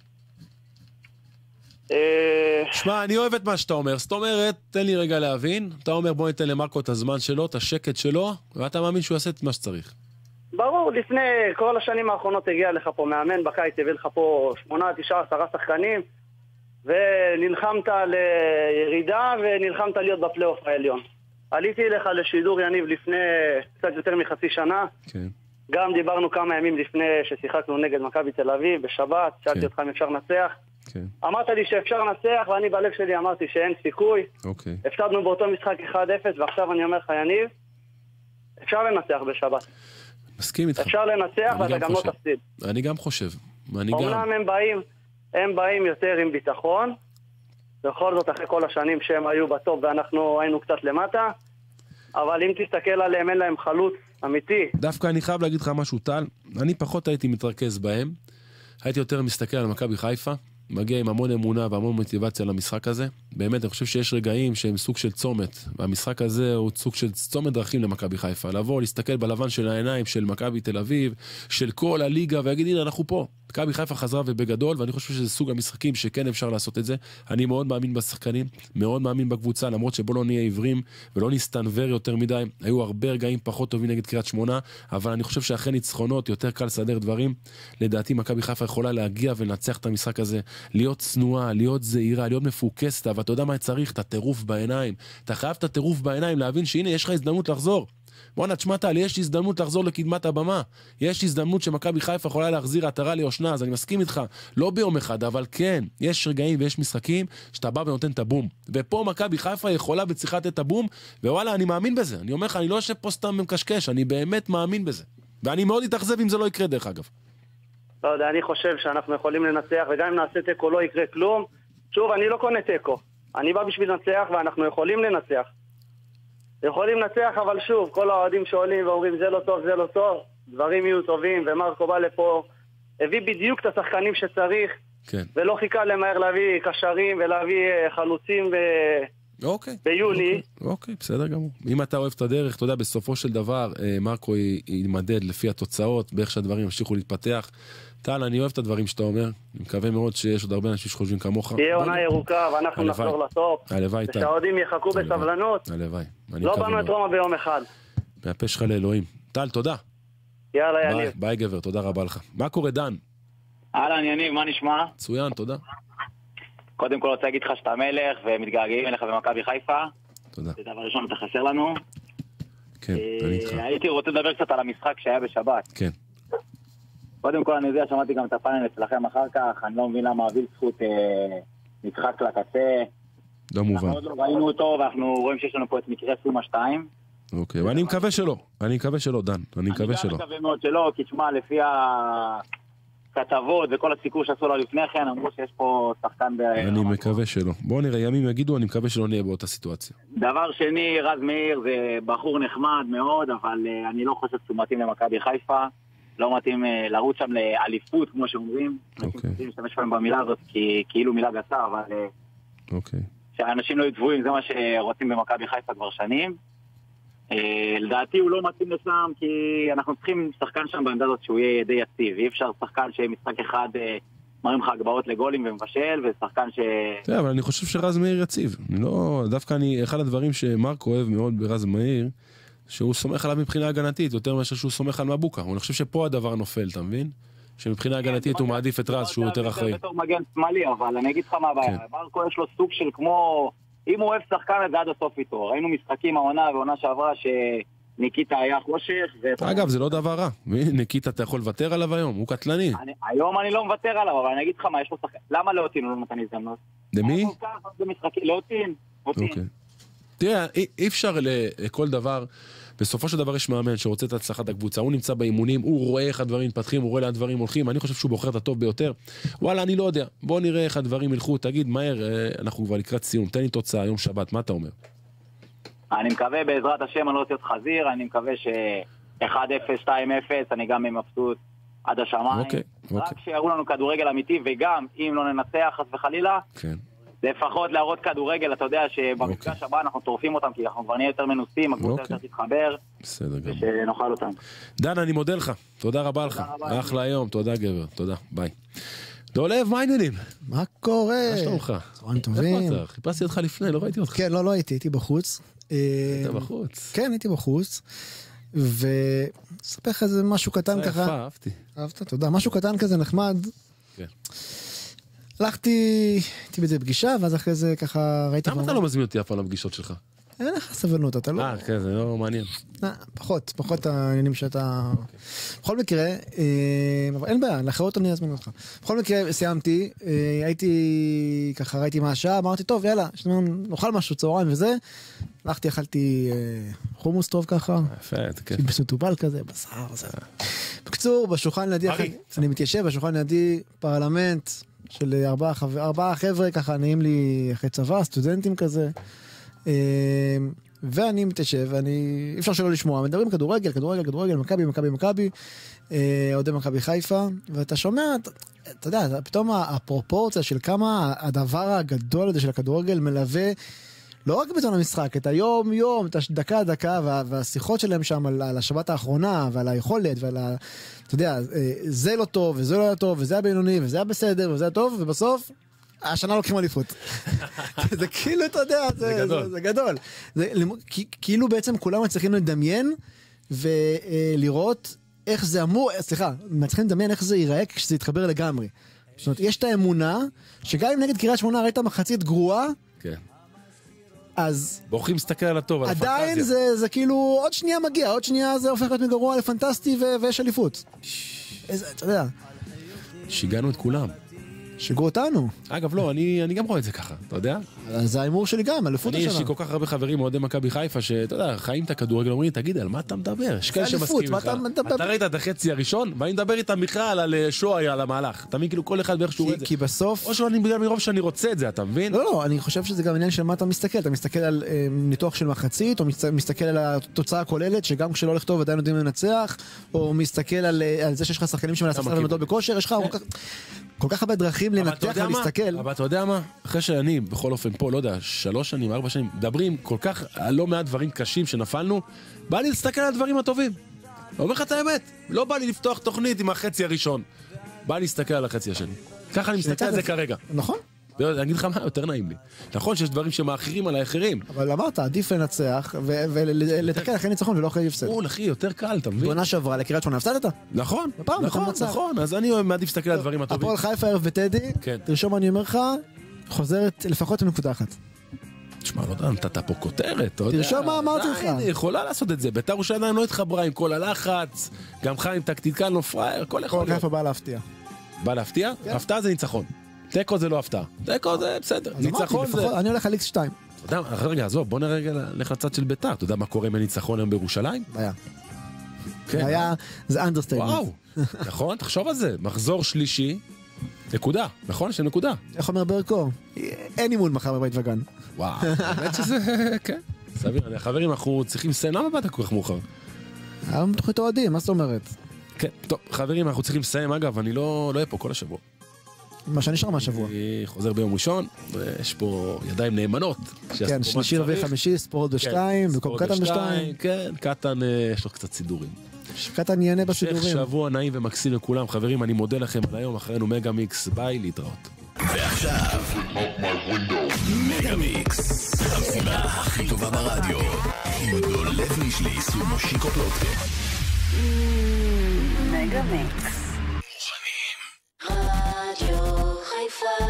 שמע, אני אוהב את מה שאתה אומר. זאת אומרת, תן לי רגע להבין. אתה אומר בוא ניתן למרקו את הזמן שלו, את השקט שלו, ואתה מאמין שהוא יעשה את מה שצריך. ברור, לפני כל השנים האחרונות הגיע לך פה מאמן, בקיץ הביא לך פה שמונה, תשעה, עשרה שחקנים, ונלחמת לירידה ונלחמת להיות בפלייאוף העליון. עליתי לך לשידור יניב לפני קצת יותר מחצי שנה. כן. גם דיברנו כמה ימים לפני ששיחקנו נגד מכבי תל אביב בשבת, שאלתי אותך אם אפשר לנצח. כן. אמרת לי שאפשר לנצח, ואני בלב שלי אמרתי שאין סיכוי. אוקיי. הפסדנו באותו משחק אחד אפס, ועכשיו אני אומר לך יניב, אפשר לנצח בשבת. מסכים איתך. אפשר לנצח ואתה גם לא תפסיד. אני גם חושב. אני גם... אומנם הם באים, הם באים יותר עם ביטחון, בכל זאת אחרי כל השנים שהם היו בטופ ואנחנו היינו קצת למטה, אבל אם תסתכל עליהם אין להם חלוץ אמיתי. דווקא אני חייב להגיד לך משהו טל, אני פחות הייתי מתרכז בהם, הייתי יותר מסתכל על מכבי חיפה, מגיע עם המון אמונה והמון מוטיבציה למשחק הזה. באמת, אני חושב שיש רגעים שהם סוג של צומת, והמשחק הזה הוא סוג של צומת דרכים למכבי חיפה. לבוא, להסתכל בלבן של העיניים של מכבי תל אביב, של כל הליגה, ויגיד, הנה, אנחנו פה. מכבי חיפה חזרה ובגדול, ואני חושב שזה סוג המשחקים שכן אפשר לעשות את זה. אני מאוד מאמין בשחקנים, מאוד מאמין בקבוצה, למרות שבוא לא נהיה עיוורים ולא נסתנבר יותר מדי. היו הרבה רגעים פחות טובים נגד קריית שמונה, אבל אני חושב שאחרי ניצחונות יותר קל לסדר דברים. לדעתי מכבי חיפה יכולה להגיע ולנצח את המשחק הזה, להיות צנועה, להיות זהירה, להיות מפוקסת, אבל אתה יודע מה צריך? את הטירוף בעיניים. אתה חייב את הטירוף בעיניים להבין שהנה יש לך הזדמנות לחזור. בוא נתשמע טל, יש הזדמנות לחזור לקדמת הבמה. יש הזדמנות שמכבי חיפה יכולה להחזיר עטרה ליושנה, אז אני מסכים איתך, לא ביום אחד, אבל כן, יש רגעים ויש משחקים שאתה בא ונותן את הבום. ופה מכבי חיפה יכולה וצריכה לתת את הבום, ווואלה, אני מאמין בזה. אני אומר לך, אני לא יושב פה סתם מקשקש, אני באמת מאמין בזה. ואני מאוד אתאכזב אם זה לא יקרה דרך אגב. לא יודע, אני חושב שאנחנו יכולים לנצח, וגם אם נעשה תיקו לא יקרה כלום. שוב, אני לא קונה תיקו. אני בא בשביל לנצח ואנחנו יכולים לנצח. יכולים לנצח, אבל שוב, כל האוהדים שעולים ואומרים זה לא טוב, זה לא טוב, דברים יהיו טובים, ומרקו בא לפה, הביא בדיוק את השחקנים שצריך, כן. ולא חיכה למהר להביא קשרים ולהביא חלוצים ב... אוקיי. ביוני. אוקיי, אוקיי, בסדר גמור. אם אתה אוהב את הדרך, אתה יודע, בסופו של דבר, מרקו יימדד לפי התוצאות, באיך שהדברים ימשיכו להתפתח. טל, אני אוהב את הדברים שאתה אומר, אני מקווה מאוד שיש עוד הרבה אנשים שחושבים כמוך. תהיה עונה ירוקה ואנחנו נחזור לטופ. הלוואי, טל. ושהאוהדים יחכו בסבלנות. הלוואי. לא באנו את רומא ביום אחד. מהפה שלך לאלוהים. טל, תודה. יאללה, יניב. ביי גבר, תודה רבה לך. מה קורה, דן? אהלן, יניב, מה נשמע? מצוין, תודה. קודם כל רוצה להגיד לך שאתה מלך ומתגעגעים אליך במכבי חיפה. תודה. זה דבר ראשון, אתה חסר לנו. כן, אני איתך. הייתי רוצה לדבר קצת על המשחק שהיה בשבת. כן. קודם כל אני יודע, שמעתי גם את הפאנל אצלכם אחר כך, אני לא מבין למה אביל זכות נדחק לקצה. לא מובן. אנחנו עוד לא ראינו אותו, ואנחנו רואים שיש לנו פה את מקרה סומה שתיים. אוקיי, ואני מקווה שלא. אני מקווה שלא, דן. אני מקווה שלא. אני גם מקווה מאוד שלא, כי תשמע, לפי הכתבות וכל הסיקור שעשו לו לפני כן, אמרו שיש פה שחקן ב... אני מקווה שלא. בואו נראה, ימים יגידו, אני מקווה שלא נהיה באותה סיטואציה. דבר שני, רז מאיר זה בחור נחמד מאוד, אבל אני לא חושב שהוא מתאים למכבי חיפה. לא מתאים לרוץ שם לאליפות, כמו שאומרים. אוקיי. אני משתמש פעם במילה הזאת, כי כאילו מילה גסה, אבל... אוקיי. שהאנשים לא יתבואים, זה מה שרוצים במכבי חיפה כבר שנים. לדעתי הוא לא מתאים לשם, כי אנחנו צריכים שחקן שם בעמדה הזאת שהוא יהיה די יציב. אי אפשר שחקן שמשחק אחד מרים לך הגבעות לגולים ומבשל, ושחקן ש... כן, אבל אני חושב שרז מאיר יציב. אני לא... דווקא אני... אחד הדברים שמרקו אוהב מאוד ברז מאיר, שהוא סומך עליו מבחינה הגנתית, יותר מאשר שהוא סומך על מבוקה. אני חושב שפה הדבר נופל, אתה מבין? שמבחינה הגנתית הוא מעדיף את רז, שהוא יותר אחראי. הוא יותר מגן שמאלי, אבל אני אגיד לך מה הבעיה. מרקו יש לו סוג של כמו... אם הוא אוהב שחקן, זה עד הסוף איתו. ראינו משחקים העונה ועונה שעברה שניקיטה היה חושך. אגב, זה לא דבר רע. ניקיטה, אתה יכול לוותר עליו היום? הוא קטלני. היום אני לא מוותר עליו, אבל אני אגיד לך מה, יש לו שחקן. למה לאוטין הוא לא נתן הזדמנות? למי? לאוטין. אוקיי. תראה, אי אפשר לכל דבר... בסופו של דבר יש מאמן שרוצה את הצלחת הקבוצה, הוא נמצא באימונים, הוא רואה איך הדברים מתפתחים, הוא רואה לאן הדברים הולכים, אני חושב שהוא בוחר את הטוב ביותר. וואלה, אני לא יודע. בוא נראה איך הדברים ילכו, תגיד, מהר, אנחנו כבר לקראת סיום, תן לי תוצאה, יום שבת, מה אתה אומר? אני מקווה בעזרת השם, אני לא רוצה להיות חזיר, אני מקווה ש-אחד אפס, שתיים אפס, אני גם מבסוט עד השמיים. אוקיי, רק שיראו לנו כדורגל אמיתי, וגם אם לא ננצח חס וחלילה, כן. לפחות להראות כדורגל, אתה יודע שבמפגש הבא אנחנו טורפים אותם, כי אנחנו כבר נהיה יותר מנוסים, הקבוצה יותר תתחבר, ושנאכל אותם. דן, אני מודה לך, תודה רבה לך, אחלה היום, תודה גבר, תודה, ביי. דולב, מה העניינים? מה קורה? מה שלומך? צהריים טובים. איפה אתה? חיפשתי אותך לפני, לא ראיתי אותך. כן, לא, לא הייתי, הייתי בחוץ. היית בחוץ? כן, הייתי בחוץ. וספר לך איזה משהו קטן ככה. יפה, אהבתי. אהבת, תודה. משהו קטן כזה נחמד. כן. הלכתי, הייתי באיזה פגישה, ואז אחרי זה ככה ראיתי... למה אתה לא מזמין אותי אף פעם לפגישות שלך? אין לך סבלנות, אתה לא... אה, כן, זה לא מעניין. פחות, פחות העניינים שאתה... בכל מקרה, אבל אין בעיה, לאחרות אני אזמין אותך. בכל מקרה, סיימתי, הייתי ככה, ראיתי מה השעה, אמרתי, טוב, יאללה, נאכל משהו, צהריים וזה. הלכתי, אכלתי חומוס טוב ככה. יפה, זה כיף. בסוטובל כזה, בשר, זה. בקצור, בשולחן לידי, אני מתיישב, בשולחן לידי פרלמנט של ארבעה חבר'ה, ככה נעים לי אחרי צבא, סטודנטים כזה. ואני מתיישב, ואני, אי אפשר שלא לשמוע, מדברים כדורגל, כדורגל, כדורגל, מכבי, מכבי, מכבי, אוהדי מכבי חיפה, ואתה שומע, אתה יודע, פתאום הפרופורציה של כמה הדבר הגדול הזה של הכדורגל מלווה, לא רק בתון המשחק, את היום יום, את הדקה דקה, והשיחות שלהם שם על, על השבת האחרונה, ועל היכולת, ועל ה... אתה יודע, זה לא טוב, וזה לא טוב, וזה הבינוני, וזה בסדר, וזה טוב, ובסוף... השנה לוקחים אליפות. זה כאילו, אתה יודע, זה גדול. זה גדול. כאילו בעצם כולם צריכים לדמיין ולראות איך זה אמור, סליחה, צריכים לדמיין איך זה ייראה כשזה יתחבר לגמרי. זאת אומרת, יש את האמונה, שגם אם נגד קריית שמונה ראית מחצית גרועה, כן. אז... בורחים להסתכל על הטוב, על הפנטזיה. עדיין זה, זה כאילו, עוד שנייה מגיע, עוד שנייה זה הופך להיות מגרוע לפנטסטי ויש אליפות. איזה, אתה יודע. שיגענו את כולם. שיגעו אותנו. אגב, לא, אני, אני גם רואה את זה ככה, אתה יודע? זה האימור שלי גם, אליפות השנה. יש לי כל כך הרבה חברים אוהדי מכבי חיפה, שאתה יודע, חיים את הכדורגל, אומרים, תגיד, על מה אתה מדבר? יש כאלה שמסכים לך. אתה ראית את החצי הראשון, ואני מדבר איתם בכלל על שואי, על המהלך. אתה מבין, כאילו כל אחד בערך שהוא רואה את זה. כי בסוף... או שאני בגלל מרוב שאני רוצה את זה, אתה מבין? לא, לא, אני חושב שזה גם עניין של מה אתה מסתכל. אתה מסתכל על ניתוח של מחצית, או מסתכל על התוצאה הכוללת, שגם כשלא הולך טוב עדיין יודעים לנצח, או מסתכל על זה שיש לך שחקנים שמנסים לעמוד בכושר, יש לך כל כך הרבה דרכים לנתח ולהסתכל. אבל אתה יודע מה? אחרי שאני, בכל אופן פה, לא יודע, שלוש שנים, ארבע שנים, מדברים כל כך על לא מעט דברים קשים שנפלנו, בא לי להסתכל על הדברים הטובים. אומר לך את האמת, לא בא לי לפתוח תוכנית עם החצי הראשון. בא לי להסתכל על החצי השני. ככה אני מסתכל על זה כרגע. נכון. אני אגיד לך מה, יותר נעים לי. נכון שיש דברים שמאחרים על האחרים. אבל אמרת, עדיף לנצח ולתקן אחרי ניצחון ולא אחרי הפסד. או, אחי, יותר קל, אתה מבין? בעונה שעברה לקריית שמונה, הפסדת? נכון, נכון, נכון. אז אני מעדיף להסתכל על הדברים הטובים. הפועל חיפה ערב וטדי, תרשום אני אומר לך, חוזרת לפחות לנקודה אחת. תשמע, לא יודע, נתת פה כותרת. תרשום מה אמרתי לך. אני יכולה לעשות את זה. בית"ר ירושלים לא התחברה עם כל הלחץ, גם חיים טקטיקל לא פראייר, כל יכול להיות. חיפה בא להפתיע. בא להפתיע? הפתעה זה ניצחון. תיקו זה לא הפתעה. תיקו זה בסדר. ניצחון זה... אני הולך על איקס שתיים. אתה יודע, רגע, עזוב, בוא נרגע לך לצד של בית"ר. אתה יודע מה קורה מניצחון היום בירושלים? בעיה. בעיה, זה אנדרסטייטמנט. וואו, נכון? תחשוב על זה. מחזור שלישי, נקודה. נכון? יש נקודה. איך אומר ברקו? אין אימון מחר בבית וגן. וואו, באמת שזה... כן. סביר, חברים, אנחנו צריכים לסיים. למה באת כל כך מאוחר? היום תוכנית אוהדים, מה זאת אומרת? כן, טוב, חברים, אנחנו צריכים לסיים. אגב, אני לא אהיה פה כל השבוע. מה שנשאר מהשבוע. אני חוזר ביום ראשון, ויש פה ידיים נאמנות. כן, שלישי רביעי חמישי, ספורט בשתיים, במקום קטן בשתיים. כן, קטן, יש לו קצת סידורים. קטן יענה בסידורים. המשך שבוע נעים ומקסים לכולם. חברים, אני מודה לכם על היום, אחרינו מגה מיקס, ביי, להתראות. ועכשיו, מגה מיקס, המסיבה הכי טובה ברדיו, עם דולב נשליס ומושיקו פלוטקה. מגה מיקס. רדיו חיפה